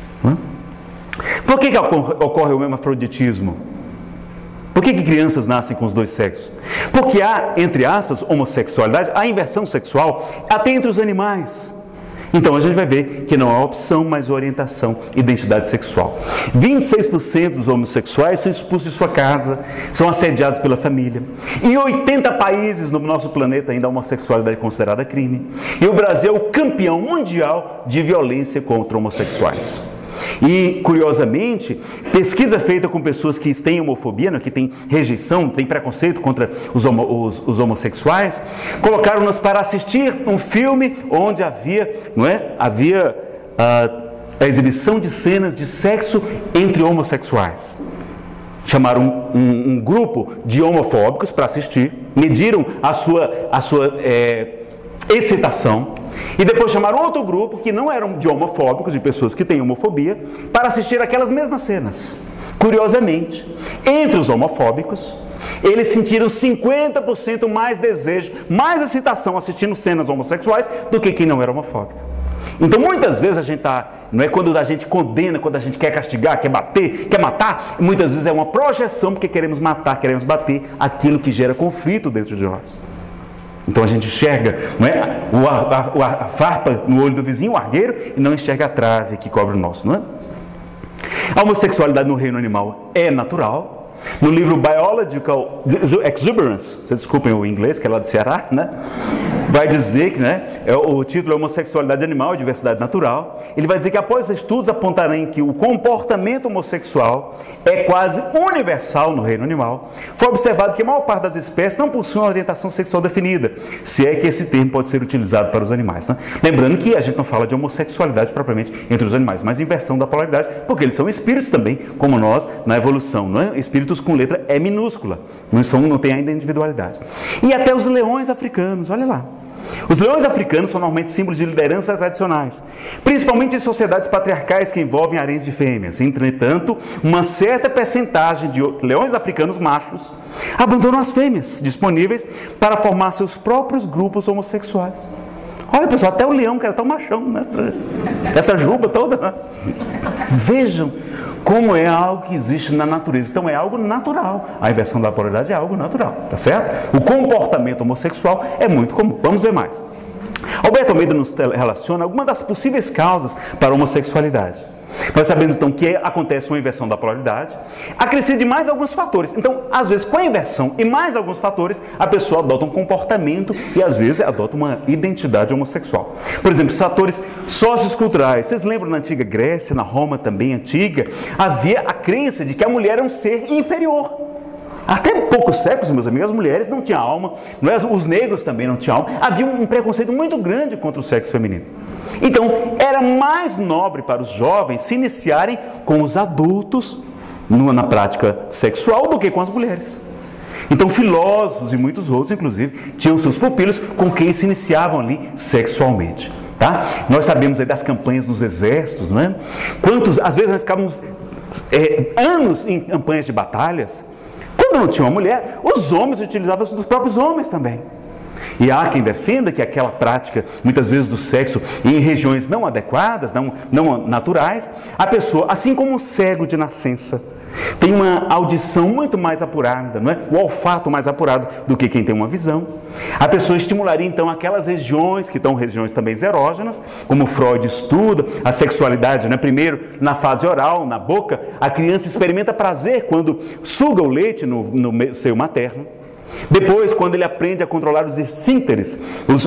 Por que ocorre o hermafroditismo? Por que crianças nascem com os dois sexos? Porque há, entre aspas, homossexualidade, a inversão sexual, até entre os animais. Então a gente vai ver que não há opção, mas orientação, identidade sexual. 26% dos homossexuais são expulsos de sua casa, são assediados pela família. Em 80 países no nosso planeta ainda a homossexualidade é considerada crime. E o Brasil é o campeão mundial de violência contra homossexuais. E, curiosamente, pesquisa feita com pessoas que têm homofobia, né, que têm rejeição, têm preconceito contra os homossexuais, colocaram-nos para assistir um filme onde havia a exibição de cenas de sexo entre homossexuais. Chamaram um grupo de homofóbicos para assistir, mediram a sua excitação, e depois chamaram outro grupo que não eram de homofóbicos, de pessoas que têm homofobia, para assistir aquelas mesmas cenas. Curiosamente, entre os homofóbicos, eles sentiram 50% mais desejo, mais excitação assistindo cenas homossexuais do que quem não era homofóbico. Então, muitas vezes a gente não é quando a gente condena, quando a gente quer castigar, quer bater, quer matar, muitas vezes é uma projeção porque queremos matar, queremos bater aquilo que gera conflito dentro de nós. Então a gente enxerga, não é, a farpa no olho do vizinho, o argueiro, e não enxerga a trave que cobre o nosso, não é? A homossexualidade no reino animal é natural. No livro Biological Exuberance, vocês desculpem o inglês, que é lá do Ceará, né? Vai dizer que, o título é Homossexualidade Animal e Diversidade Natural. Ele vai dizer que após estudos apontarem que o comportamento homossexual é quase universal no reino animal, foi observado que a maior parte das espécies não possui uma orientação sexual definida, se é que esse termo pode ser utilizado para os animais, né? Lembrando que a gente não fala de homossexualidade propriamente entre os animais, mas inversão da polaridade, porque eles são espíritos também, como nós na evolução, não é? Espíritos com letra E minúscula, não tem ainda individualidade. E até os leões africanos, olha lá. Os leões africanos são normalmente símbolos de liderança tradicionais, principalmente em sociedades patriarcais que envolvem haréns de fêmeas. Entretanto, uma certa percentagem de leões africanos machos abandonam as fêmeas disponíveis para formar seus próprios grupos homossexuais. Olha, pessoal, até o leão, que era tão machão, né? Essa juba toda, né? Vejam como é algo que existe na natureza. Então é algo natural. A inversão da polaridade é algo natural, tá certo? O comportamento homossexual é muito comum. Vamos ver mais. Alberto Almeida nos relaciona algumas das possíveis causas para a homossexualidade. Nós sabemos então que acontece uma inversão da polaridade, acrescido de mais alguns fatores. Então, às vezes, com a inversão e mais alguns fatores, a pessoa adota um comportamento e às vezes adota uma identidade homossexual. Por exemplo, os fatores socioculturais. Vocês lembram na antiga Grécia, na Roma também antiga, havia a crença de que a mulher era um ser inferior. Até poucos séculos, meus amigos, as mulheres não tinham alma, os negros também não tinham alma. Havia um preconceito muito grande contra o sexo feminino. Então, era mais nobre para os jovens se iniciarem com os adultos na prática sexual do que com as mulheres. Então, filósofos e muitos outros, inclusive, tinham seus pupilos com quem se iniciavam ali sexualmente. Tá? Nós sabemos aí das campanhas dos exércitos, não é? Às vezes nós ficávamos anos em campanhas de batalhas. Quando não tinha uma mulher, os homens utilizavam dos próprios homens também. E há quem defenda que aquela prática, muitas vezes do sexo, em regiões não adequadas, não naturais, a pessoa, assim como o cego de nascença, tem uma audição muito mais apurada, não é? O olfato mais apurado do que quem tem uma visão. A pessoa estimularia então aquelas regiões que estão regiões também erógenas, como Freud estuda a sexualidade, né? Primeiro na fase oral, na boca, a criança experimenta prazer quando suga o leite no seio materno. Depois, quando ele aprende a controlar os esfíncteres,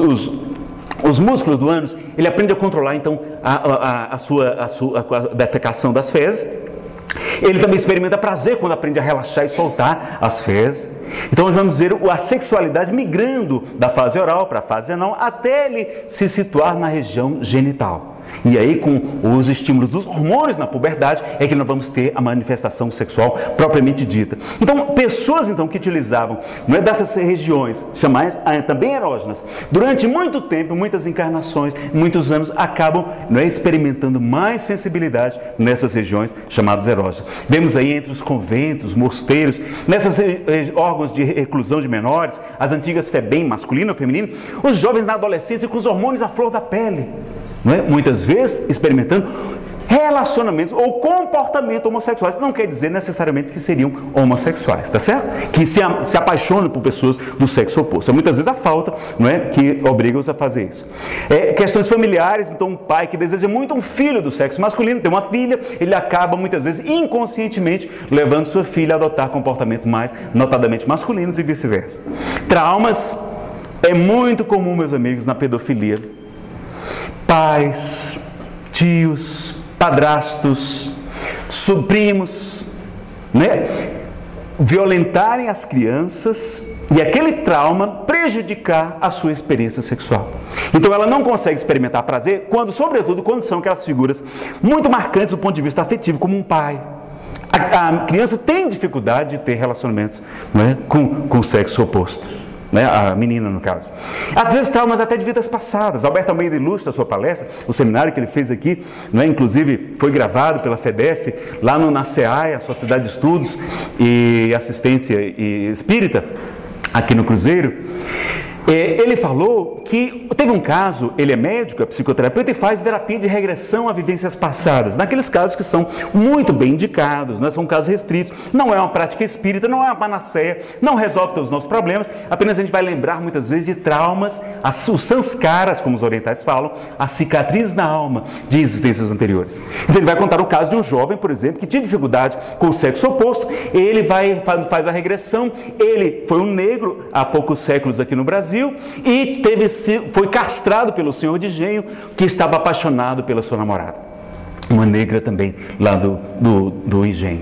os músculos do ânus, ele aprende a controlar então a defecação das fezes. Ele também experimenta prazer quando aprende a relaxar e soltar as fezes. Então nós vamos ver a sexualidade migrando da fase oral para a fase anal até ele se situar na região genital. E aí, com os estímulos dos hormônios na puberdade, é que nós vamos ter a manifestação sexual propriamente dita. Então, pessoas então, que utilizavam dessas regiões, chamadas também erógenas, durante muito tempo, muitas encarnações, muitos anos, acabam experimentando mais sensibilidade nessas regiões chamadas erógenas. Vemos aí entre os conventos, mosteiros, nessas órgãos de reclusão de menores, as antigas FEBEM, masculino ou feminino, os jovens na adolescência com os hormônios à flor da pele. Muitas vezes experimentando relacionamentos ou comportamentos homossexuais. Não quer dizer necessariamente que seriam homossexuais, tá certo? Que se apaixonam por pessoas do sexo oposto. É muitas vezes a falta, que obriga-os a fazer isso. Questões familiares, então um pai que deseja muito um filho do sexo masculino, tem uma filha, ele acaba muitas vezes inconscientemente levando sua filha a adotar comportamentos mais notadamente masculinos e vice-versa. Traumas é muito comum, meus amigos, na pedofilia. Pais, tios, padrastos, primos, né, violentarem as crianças e aquele trauma prejudicar a sua experiência sexual. Então ela não consegue experimentar prazer quando, sobretudo, quando são aquelas figuras muito marcantes do ponto de vista afetivo, como um pai. A criança tem dificuldade de ter relacionamentos, né, com o sexo oposto. Né, a menina, no caso. Às vezes traumas até de vidas passadas. Alberto Almeida ilustra a sua palestra, o seminário que ele fez aqui, né, inclusive foi gravado pela FEDEF, lá na SEAI, a Sociedade de Estudos e Assistência Espírita, aqui no Cruzeiro. Ele falou que teve um caso, ele é médico, é psicoterapeuta e faz terapia de regressão a vivências passadas, naqueles casos que são muito bem indicados, né? São casos restritos, não é uma prática espírita, não é uma panaceia, não resolve todos os nossos problemas, apenas a gente vai lembrar muitas vezes de traumas, os sanskaras, como os orientais falam, a cicatriz na alma de existências anteriores. Então ele vai contar o caso de um jovem, por exemplo, que tinha dificuldade com o sexo oposto, ele faz a regressão, ele foi um negro há poucos séculos aqui no Brasil, e foi castrado pelo senhor de engenho, que estava apaixonado pela sua namorada, uma negra também lá do engenho.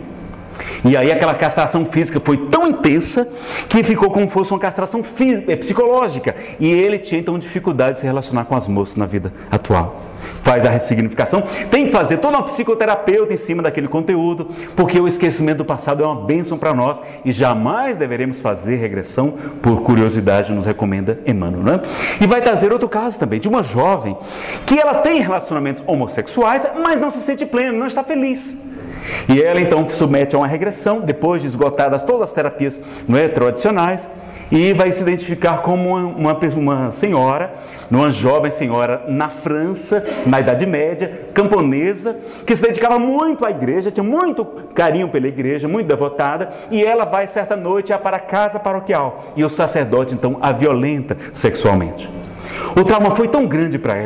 E aí aquela castração física foi tão intensa que ficou como se fosse uma castração psicológica, e ele tinha então dificuldade de se relacionar com as moças na vida atual. Faz a ressignificação, tem que fazer toda uma psicoterapeuta em cima daquele conteúdo, porque o esquecimento do passado é uma bênção para nós e jamais deveremos fazer regressão por curiosidade, nos recomenda Emmanuel, né? E vai trazer outro caso também, de uma jovem que ela tem relacionamentos homossexuais, mas não se sente plena, não está feliz. E ela então submete a uma regressão, depois de esgotadas todas as terapias, não é, tradicionais, e vai se identificar como uma senhora, uma jovem senhora na França, na Idade Média, camponesa, que se dedicava muito à igreja, tinha muito carinho pela igreja, muito devotada, e ela vai certa noite para a casa paroquial, e o sacerdote então a violenta sexualmente. O trauma foi tão grande para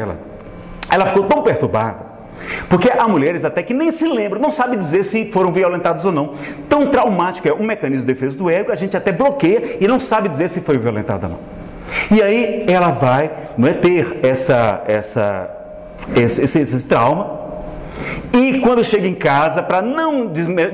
ela ficou tão perturbada, porque há mulheres até que nem se lembram, não sabe dizer se foram violentadas ou não. Tão traumático é um mecanismo de defesa do ego, a gente até bloqueia e não sabe dizer se foi violentada ou não. E aí ela vai, não é, ter esse trauma, e quando chega em casa, para não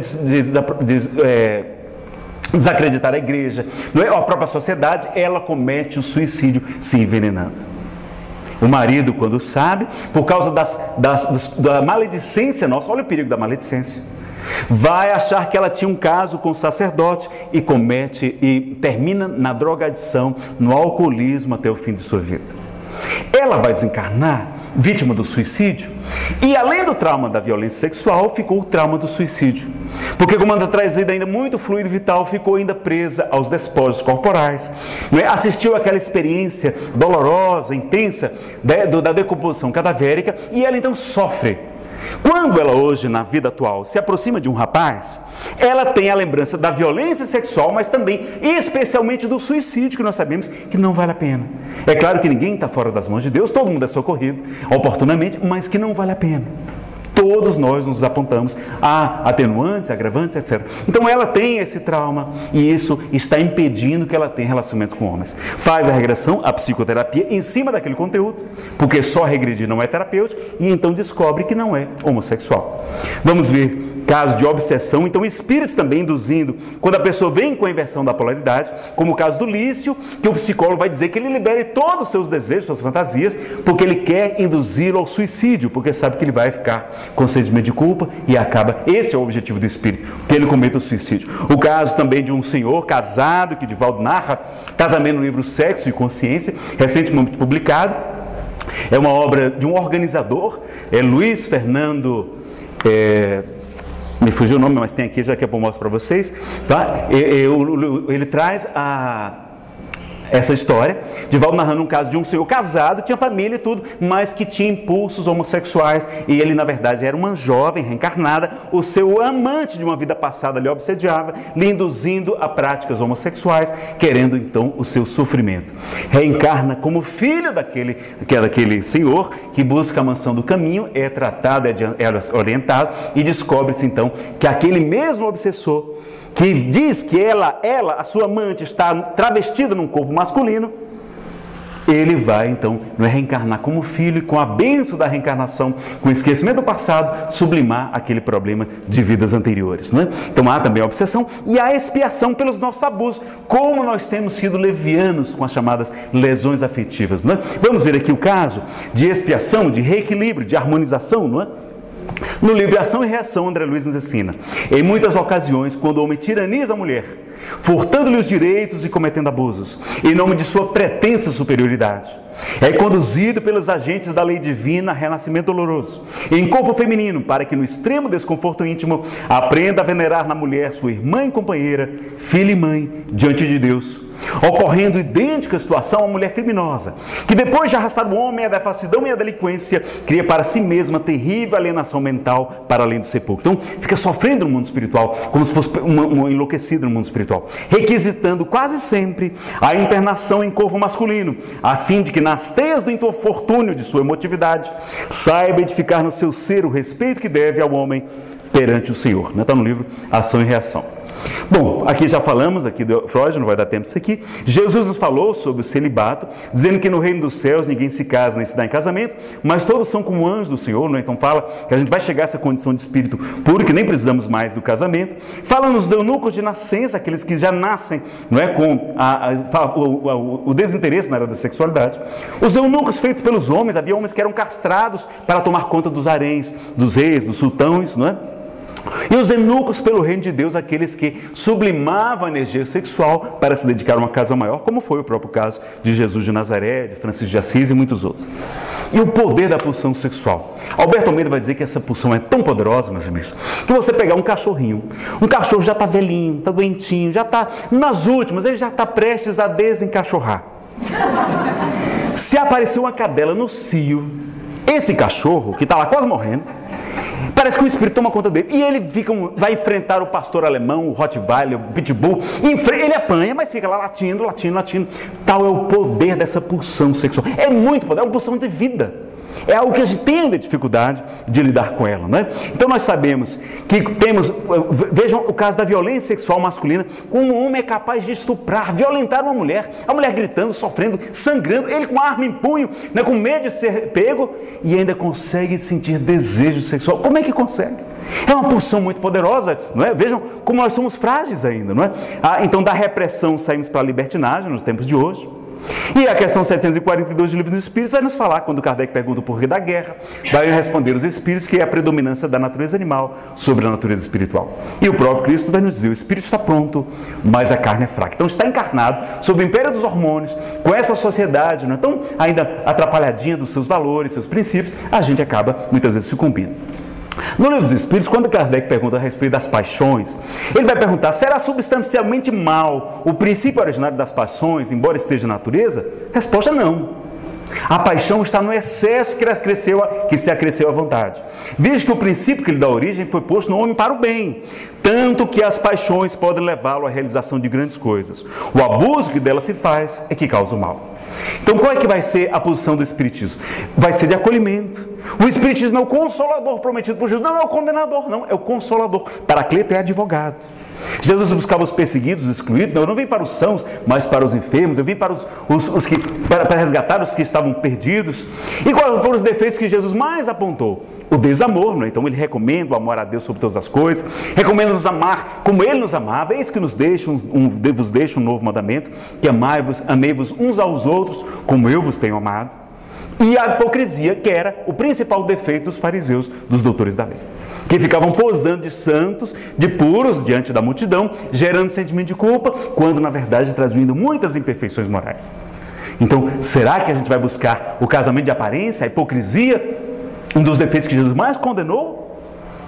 desacreditar a igreja, não é, a própria sociedade, ela comete o suicídio se envenenando. O marido, quando sabe, por causa da maledicência nossa, olha o perigo da maledicência, vai achar que ela tinha um caso com o sacerdote e termina na drogadição, no alcoolismo até o fim de sua vida. Ela vai desencarnar vítima do suicídio, e além do trauma da violência sexual, ficou o trauma do suicídio, porque como anda trazida ainda muito fluido vital, ficou ainda presa aos despojos corporais, não é? Assistiu àquela experiência dolorosa, intensa, da decomposição cadavérica, e ela então sofre. Quando ela hoje, na vida atual, se aproxima de um rapaz, ela tem a lembrança da violência sexual, mas também, especialmente, do suicídio, que nós sabemos que não vale a pena. É claro que ninguém está fora das mãos de Deus, todo mundo é socorrido oportunamente, mas que não vale a pena. Todos nós nos apontamos a atenuantes, agravantes, etc. Então ela tem esse trauma e isso está impedindo que ela tenha relacionamentos com homens. Faz a regressão, a psicoterapia, em cima daquele conteúdo, porque só regredir não é terapêutico, e então descobre que não é homossexual. Vamos ver casos de obsessão, então espíritos também induzindo, quando a pessoa vem com a inversão da polaridade, como o caso do Lício, que o psicólogo vai dizer que ele libere todos os seus desejos, suas fantasias, porque ele quer induzi-lo ao suicídio, porque sabe que ele vai ficar com sentimento de culpa e acaba, esse é o objetivo do espírito, que ele cometa o suicídio. O caso também de um senhor casado, que Divaldo narra, está também no livro Sexo e Consciência, recentemente publicado, é uma obra de um organizador, Luiz Fernando... me fugiu o nome, mas tem aqui, já que eu mostro para vocês, tá? Ele traz essa história, Divaldo narrando um caso de um senhor casado, tinha família e tudo, mas que tinha impulsos homossexuais, e ele na verdade era uma jovem reencarnada, o seu amante de uma vida passada lhe obsediava, lhe induzindo a práticas homossexuais, querendo então o seu sofrimento. Reencarna como filho daquele senhor, que busca a mansão do caminho, é tratado, é orientado, e descobre-se então que aquele mesmo obsessor, que diz que ela, a sua amante, está travestida num corpo masculino, ele vai então reencarnar como filho e com a bênção da reencarnação, com o esquecimento do passado, sublimar aquele problema de vidas anteriores, não é? Então há também a obsessão e a expiação pelos nossos abusos, como nós temos sido levianos com as chamadas lesões afetivas, não é? Vamos ver aqui o caso de expiação, de reequilíbrio, de harmonização, não é? No livro Ação e Reação, André Luiz nos ensina: em muitas ocasiões, quando o homem tiraniza a mulher, furtando-lhe os direitos e cometendo abusos, em nome de sua pretensa superioridade, é conduzido pelos agentes da lei divina a renascimento doloroso, em corpo feminino, para que no extremo desconforto íntimo aprenda a venerar na mulher sua irmã e companheira, filha e mãe, diante de Deus, ocorrendo idêntica situação à mulher criminosa, que depois de arrastar o homem à devassidão e à delinquência, cria para si mesma terrível alienação mental para além do sepulcro. Então, fica sofrendo no mundo espiritual, como se fosse um enlouquecido no mundo espiritual, requisitando quase sempre a internação em corpo masculino, a fim de que nas teias do infortúnio de sua emotividade, saiba edificar no seu ser o respeito que deve ao homem perante o Senhor. Está no livro Ação e Reação. Bom, aqui já falamos aqui do Freud, não vai dar tempo disso aqui. Jesus nos falou sobre o celibato, dizendo que no reino dos céus ninguém se casa nem se dá em casamento, mas todos são como anjos do Senhor, né? Então fala que a gente vai chegar a essa condição de espírito puro, que nem precisamos mais do casamento. Fala nos eunucos de nascença, aqueles que já nascem, não é, com o desinteresse na área da sexualidade. Os eunucos feitos pelos homens, havia homens que eram castrados para tomar conta dos haréns, dos reis, dos sultões, não é? E os eunucos pelo reino de Deus, aqueles que sublimavam a energia sexual para se dedicar a uma causa maior, como foi o próprio caso de Jesus de Nazaré, de Francisco de Assis e muitos outros. E o poder da pulsão sexual. Alberto Almeida vai dizer que essa pulsão é tão poderosa, meus amigos, que você pegar um cachorrinho, um cachorro já está velhinho, está doentinho, já está nas últimas, ele já está prestes a desencachorrar. Se aparecer uma cadela no cio, esse cachorro, que está lá quase morrendo, parece que o espírito toma conta dele. E ele vai enfrentar o pastor alemão, o Rottweiler, o Pitbull. Ele apanha, mas fica lá latindo. Tal é o poder dessa pulsão sexual. É muito poder, é uma pulsão de vida. É algo que a gente tem dificuldade de lidar com ela, não é? Então nós sabemos que temos, vejam o caso da violência sexual masculina, como um homem é capaz de estuprar, violentar uma mulher, a mulher gritando, sofrendo, sangrando, ele com a arma em punho, né, com medo de ser pego, e ainda consegue sentir desejo sexual. Como é que consegue? É uma pulsão muito poderosa, não é? Vejam como nós somos frágeis ainda, não é? Então da repressão saímos para a libertinagem nos tempos de hoje. E a questão 742 do Livro dos Espíritos vai nos falar, quando Kardec pergunta o porquê da guerra, vai responder os Espíritos que é a predominância da natureza animal sobre a natureza espiritual. E o próprio Cristo vai nos dizer: o Espírito está pronto, mas a carne é fraca. Então está encarnado sob o império dos hormônios, com essa sociedade, não é tão ainda atrapalhadinha dos seus valores, seus princípios, a gente acaba muitas vezes sucumbindo. No Livro dos Espíritos, quando Kardec pergunta a respeito das paixões, ele vai perguntar: será substancialmente mal o princípio originário das paixões, embora esteja na natureza? Resposta: não. A paixão está no excesso que se acresceu à vontade. Visto que o princípio que lhe dá origem foi posto no homem para o bem, tanto que as paixões podem levá-lo à realização de grandes coisas. O abuso que dela se faz é que causa o mal. Então qual é que vai ser a posição do Espiritismo? Vai ser de acolhimento. O Espiritismo é o consolador prometido por Jesus, não é o condenador, não, é o consolador. Paracleto é advogado. Jesus buscava os perseguidos, os excluídos. Não, eu não vim para os sãos, mas para os enfermos. Eu vim para para resgatar os que estavam perdidos. E quais foram os defeitos que Jesus mais apontou? O desamor, né? Então ele recomenda o amor a Deus sobre todas as coisas, recomenda nos amar como ele nos amava. Eis que nos deixa vos deixo um novo mandamento, que amei-vos uns aos outros como eu vos tenho amado. E a hipocrisia, que era o principal defeito dos fariseus, dos doutores da lei, que ficavam posando de santos, de puros diante da multidão, gerando sentimento de culpa, quando na verdade traziam muitas imperfeições morais. Então, será que a gente vai buscar o casamento de aparência, a hipocrisia, um dos defeitos que Jesus mais condenou?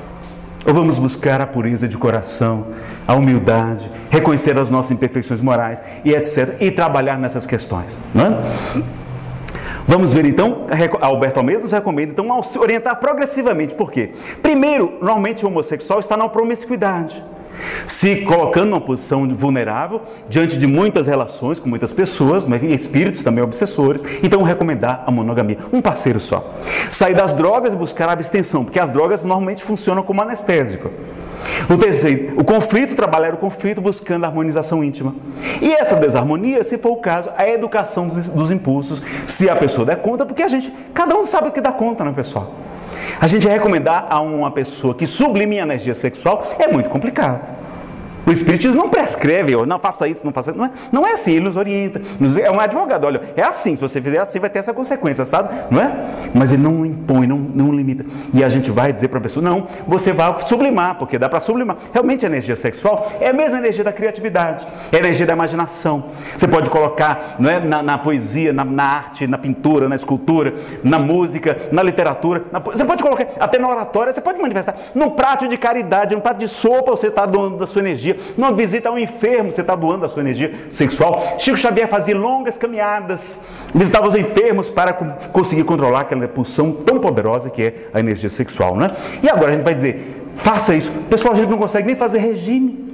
Ou vamos buscar a pureza de coração, a humildade, reconhecer as nossas imperfeições morais e etc. e trabalhar nessas questões, não é? Vamos ver então, Alberto Almeida nos recomenda então a se orientar progressivamente. Por quê? Primeiro, normalmente o homossexual está na promiscuidade, se colocando numa posição vulnerável diante de muitas relações com muitas pessoas, né, espíritos também obsessores. Então recomendar a monogamia, um parceiro só. Sair das drogas e buscar a abstenção, porque as drogas normalmente funcionam como anestésico. O terceiro, o conflito, trabalhar o conflito buscando a harmonização íntima. E essa desarmonia, se for o caso, a educação dos impulsos, se a pessoa der conta, porque cada um sabe o que dá conta, né, pessoal? A gente recomendar a uma pessoa que sublime a energia sexual é muito complicado. O Espiritismo não prescreve, não faça isso, não faça isso. Não é assim, ele nos orienta. É um advogado, olha, é assim, se você fizer assim vai ter essa consequência, sabe? Não é? Mas ele não impõe, não limita. E a gente vai dizer para a pessoa, não, você vai sublimar, porque dá para sublimar. Realmente a energia sexual é a mesma energia da criatividade, é a energia da imaginação. Você pode colocar, não é, na poesia, na arte, na pintura, na escultura, na música, na literatura. Você pode colocar, até na oratória, você pode manifestar. Num prato de caridade, num prato de sopa, você está doando da sua energia. Numa visita a um enfermo, você está doando a sua energia sexual. Chico Xavier fazia longas caminhadas, visitava os enfermos para conseguir controlar aquela pulsão tão poderosa que é a energia sexual, né? E agora a gente vai dizer, faça isso. Pessoal, a gente não consegue nem fazer regime.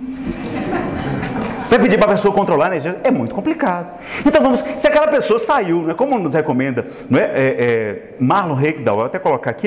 Você pedir para a pessoa controlar a energia é muito complicado. Então se aquela pessoa saiu, não é, como nos recomenda, não é, Marlon Reikdal, vou até colocar aqui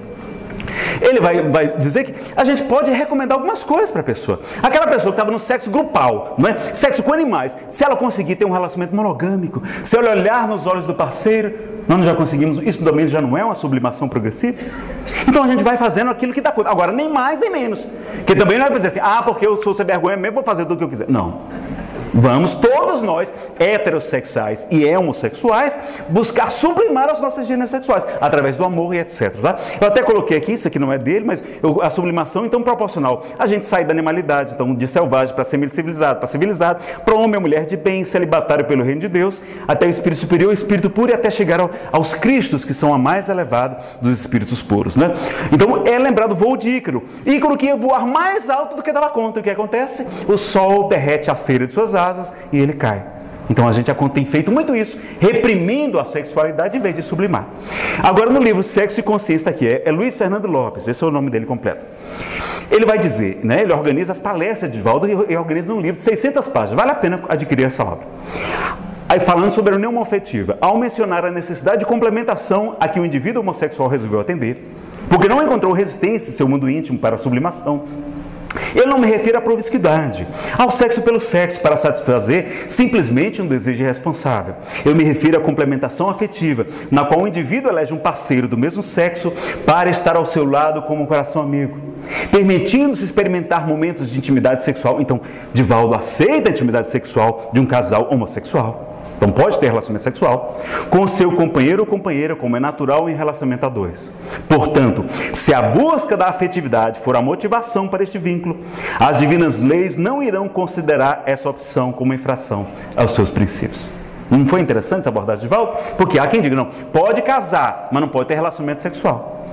ele vai dizer que a gente pode recomendar algumas coisas para a pessoa. Aquela pessoa que estava no sexo grupal, não é? Sexo com animais, se ela conseguir ter um relacionamento monogâmico, se ela olhar nos olhos do parceiro, nós já conseguimos, isso também já não é uma sublimação progressiva? Então a gente vai fazendo aquilo que dá conta. Agora, nem mais nem menos. Porque também não vai dizer assim, porque eu sou sem vergonha mesmo, vou fazer tudo o que eu quiser. Não. Vamos todos nós, heterossexuais e homossexuais, buscar sublimar as nossas gêneros sexuais, através do amor e etc. Tá? Eu até coloquei aqui, isso aqui não é dele, mas a sublimação, então, proporcional. A gente sai da animalidade, então, de selvagem para semi-civilizado, para civilizado, para homem e mulher de bem, celibatário pelo reino de Deus, até o espírito superior, o espírito puro, e até chegar aos Cristos, que são a mais elevada dos espíritos puros. Né? Então, é lembrado o voo de Ícaro. Ícaro que ia voar mais alto do que dava conta. O que acontece? O sol derrete a cera de suas asas e ele cai. Então a gente tem feito muito isso, reprimindo a sexualidade em vez de sublimar. Agora no livro Sexo e Consciência, aqui é Luiz Fernando Lopes, esse é o nome dele completo. Ele vai dizer, né, ele organiza as palestras de Divaldo e organiza um livro de 600 páginas, vale a pena adquirir essa obra. Aí, falando sobre a união homoafetiva, ao mencionar a necessidade de complementação a que o indivíduo homossexual resolveu atender, porque não encontrou resistência em seu mundo íntimo para a sublimação, eu não me refiro à promiscuidade, ao sexo pelo sexo, para satisfazer simplesmente um desejo irresponsável. Eu me refiro à complementação afetiva, na qual o indivíduo elege um parceiro do mesmo sexo para estar ao seu lado como um coração amigo, permitindo-se experimentar momentos de intimidade sexual. Então, Divaldo aceita a intimidade sexual de um casal homossexual. Então pode ter relacionamento sexual com seu companheiro ou companheira, como é natural em relacionamento a dois. Portanto, se a busca da afetividade for a motivação para este vínculo, as divinas leis não irão considerar essa opção como infração aos seus princípios. Não foi interessante essa abordagem de Divaldo? Porque há quem diga, não, pode casar, mas não pode ter relacionamento sexual.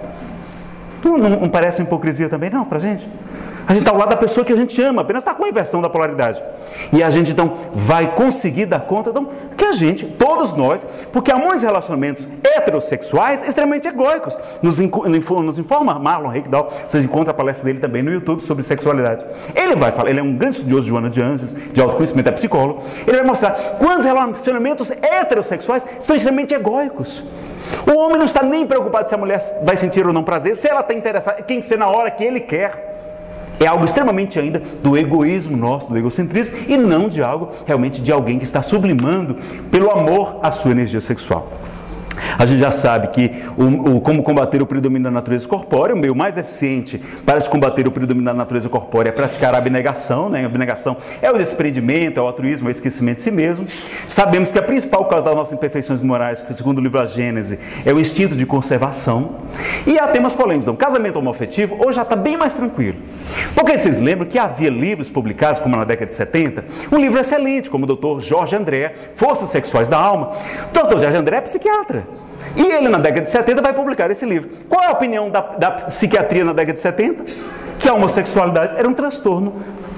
Não parece hipocrisia também, não, pra gente? A gente está ao lado da pessoa que a gente ama, apenas está com a inversão da polaridade. E a gente, então, vai conseguir dar conta, então, que a gente, todos nós, porque há muitos relacionamentos heterossexuais extremamente egóicos. Nos informa Marlon Reikdal, vocês encontram a palestra dele também no YouTube sobre sexualidade. Ele vai falar, ele é um grande estudioso de Joana de Ângeles, de autoconhecimento, é psicólogo. Ele vai mostrar quantos relacionamentos heterossexuais são extremamente egóicos. O homem não está nem preocupado se a mulher vai sentir ou não prazer, se ela está interessada, quem ser na hora que ele quer. É algo extremamente ainda do egoísmo nosso, do egocentrismo, e não de algo realmente de alguém que está sublimando pelo amor a sua energia sexual. A gente já sabe que como combater o predomínio da natureza corpórea, o meio mais eficiente para se combater o predomínio da natureza corpórea é praticar a abnegação, né? A abnegação é o desprendimento, é o altruísmo, é o esquecimento de si mesmo. Sabemos que a principal causa das nossas imperfeições morais, que segundo o livro A Gênese, é o instinto de conservação. E há temas polêmicos. Então, casamento homoafetivo hoje já está bem mais tranquilo. Porque vocês lembram que havia livros publicados, como na década de 70, um livro excelente, como o Dr. Jorge André, Forças Sexuais da Alma. O Dr. Jorge André é psiquiatra. E ele, na década de 70, vai publicar esse livro. Qual é a opinião da psiquiatria na década de 70? Que a homossexualidade era um transtorno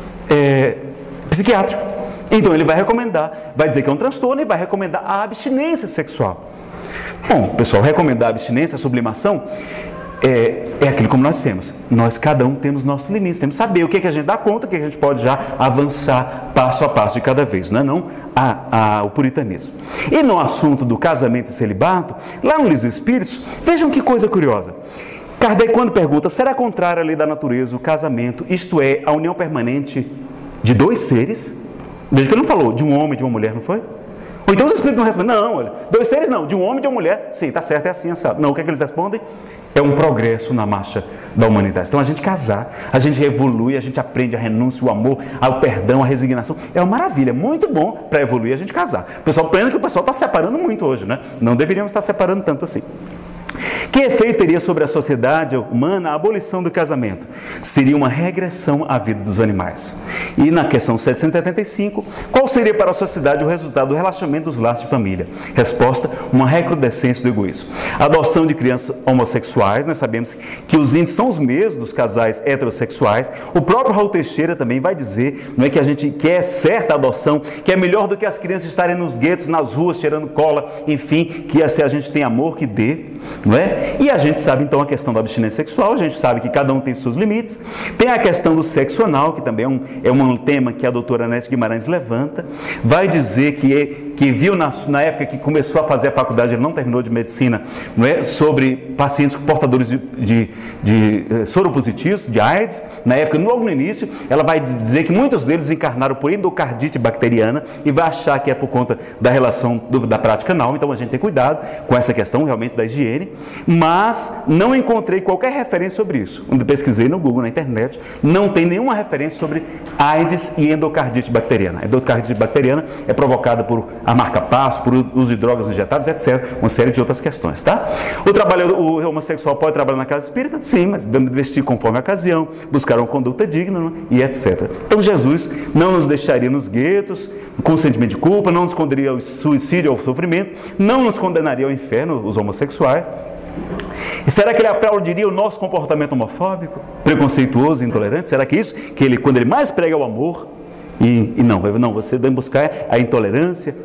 psiquiátrico. Então ele vai recomendar, vai dizer que é um transtorno e vai recomendar a abstinência sexual. Bom, pessoal, recomendar a abstinência, a sublimação, é aquilo como nós temos. Nós, cada um, temos nossos limites. Temos que saber o que a gente dá conta, o que a gente pode já avançar passo a passo de cada vez, não o puritanismo. E no assunto do casamento e celibato, lá no Livro dos Espíritos, vejam que coisa curiosa. Kardec, quando pergunta, será contrária à lei da natureza o casamento, isto é, a união permanente de dois seres? Veja que ele não falou de um homem e de uma mulher, não foi? Ou então os espíritos não respondem, não, olha, dois seres não, de um homem e de uma mulher, sim, está certo, é assim, assado. Não, o que é que eles respondem? É um progresso na marcha da humanidade. Então a gente casar, a gente evolui, a gente aprende a renúncia, o amor, o perdão, a resignação. É uma maravilha, é muito bom para evoluir a gente casar. O pessoal pensa que o pessoal está separando muito hoje, né? Não deveríamos estar separando tanto assim. Que efeito teria sobre a sociedade humana a abolição do casamento? Seria uma regressão à vida dos animais. E na questão 775, qual seria para a sociedade o resultado do relaxamento dos laços de família? Resposta, uma recrudescência do egoísmo. A adoção de crianças homossexuais, nós sabemos que os índices são os mesmos dos casais heterossexuais. O próprio Raul Teixeira também vai dizer, não é, que a gente quer certa adoção, que é melhor do que as crianças estarem nos guetos, nas ruas, cheirando cola, enfim, que se a gente tem amor, que dê. Não é? E a gente sabe então a questão da abstinência sexual, a gente sabe que cada um tem seus limites. Tem a questão do sexo anal, que também é um tema que a doutora Anete Guimarães levanta. Vai dizer que viu na época que começou a fazer a faculdade, ele não terminou de medicina, não é? Sobre pacientes portadores de soropositivos, de AIDS. Na época, logo no início, ela vai dizer que muitos deles encarnaram por endocardite bacteriana e vai achar que é por conta da relação da prática anal. Então a gente tem cuidado com essa questão realmente da higiene, mas não encontrei qualquer referência sobre isso. Quando pesquisei no Google, na internet, não tem nenhuma referência sobre AIDS e endocardite bacteriana. A endocardite bacteriana é provocada por a marca-passo, por uso de drogas injetáveis, etc. Uma série de outras questões, tá? O homossexual pode trabalhar na casa espírita? Sim, mas deve vestir conforme a ocasião, buscar uma conduta digna e etc. Então Jesus não nos deixaria nos guetos, com sentimento de culpa, não nos condenaria ao suicídio ou ao sofrimento, não nos condenaria ao inferno, os homossexuais. E será que ele aplaudiria o nosso comportamento homofóbico, preconceituoso e intolerante? Será que isso, que ele, quando ele mais prega o amor, não, você deve buscar a intolerância,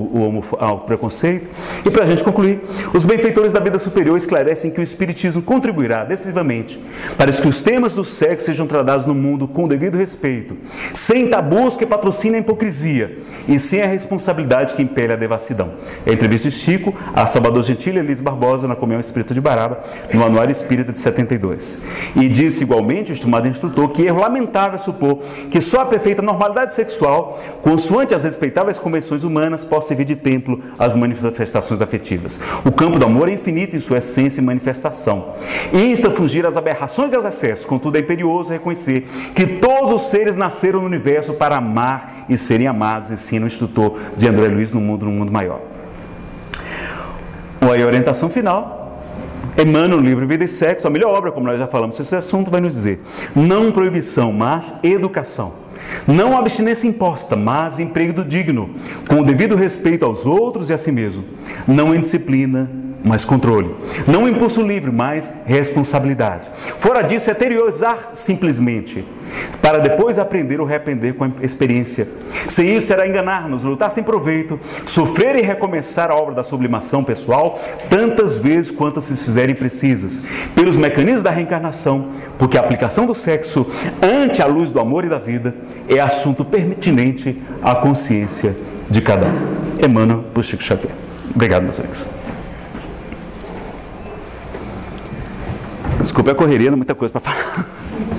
o preconceito. E para a gente concluir, os benfeitores da vida superior esclarecem que o Espiritismo contribuirá decisivamente para que os temas do sexo sejam tratados no mundo com o devido respeito, sem tabus que patrocinem a hipocrisia e sem a responsabilidade que impele a devassidão. É a entrevista de Chico a Salvador Gentili e Elis Barbosa na Comunhão Espírita de Baraba, no Anuário Espírita de 72. E disse igualmente o estimado instrutor que é lamentável supor que só a perfeita normalidade sexual, consoante as respeitáveis convenções humanas, possa servir de templo às manifestações afetivas. O campo do amor é infinito em sua essência e manifestação. Insta a fugir às aberrações e aos excessos, contudo é imperioso reconhecer que todos os seres nasceram no universo para amar e serem amados, ensina o instrutor de André Luiz no mundo maior. A orientação final. Emmanuel, no livro Vida e Sexo, a melhor obra, como nós já falamos, esse assunto vai nos dizer: não proibição, mas educação. Não abstinência imposta, mas emprego digno, com o devido respeito aos outros e a si mesmo. Não indisciplina, mas controle. Não impulso livre, mas responsabilidade. Fora disso, é exteriorizar simplesmente, para depois aprender ou reaprender com a experiência. Sem isso, será enganar-nos, lutar sem proveito, sofrer e recomeçar a obra da sublimação pessoal tantas vezes quantas se fizerem precisas, pelos mecanismos da reencarnação, porque a aplicação do sexo ante a luz do amor e da vida é assunto pertinente à consciência de cada um. Emmanuel, por Chico Xavier. Obrigado, meus amigos. Desculpe a correria, não muita coisa para falar.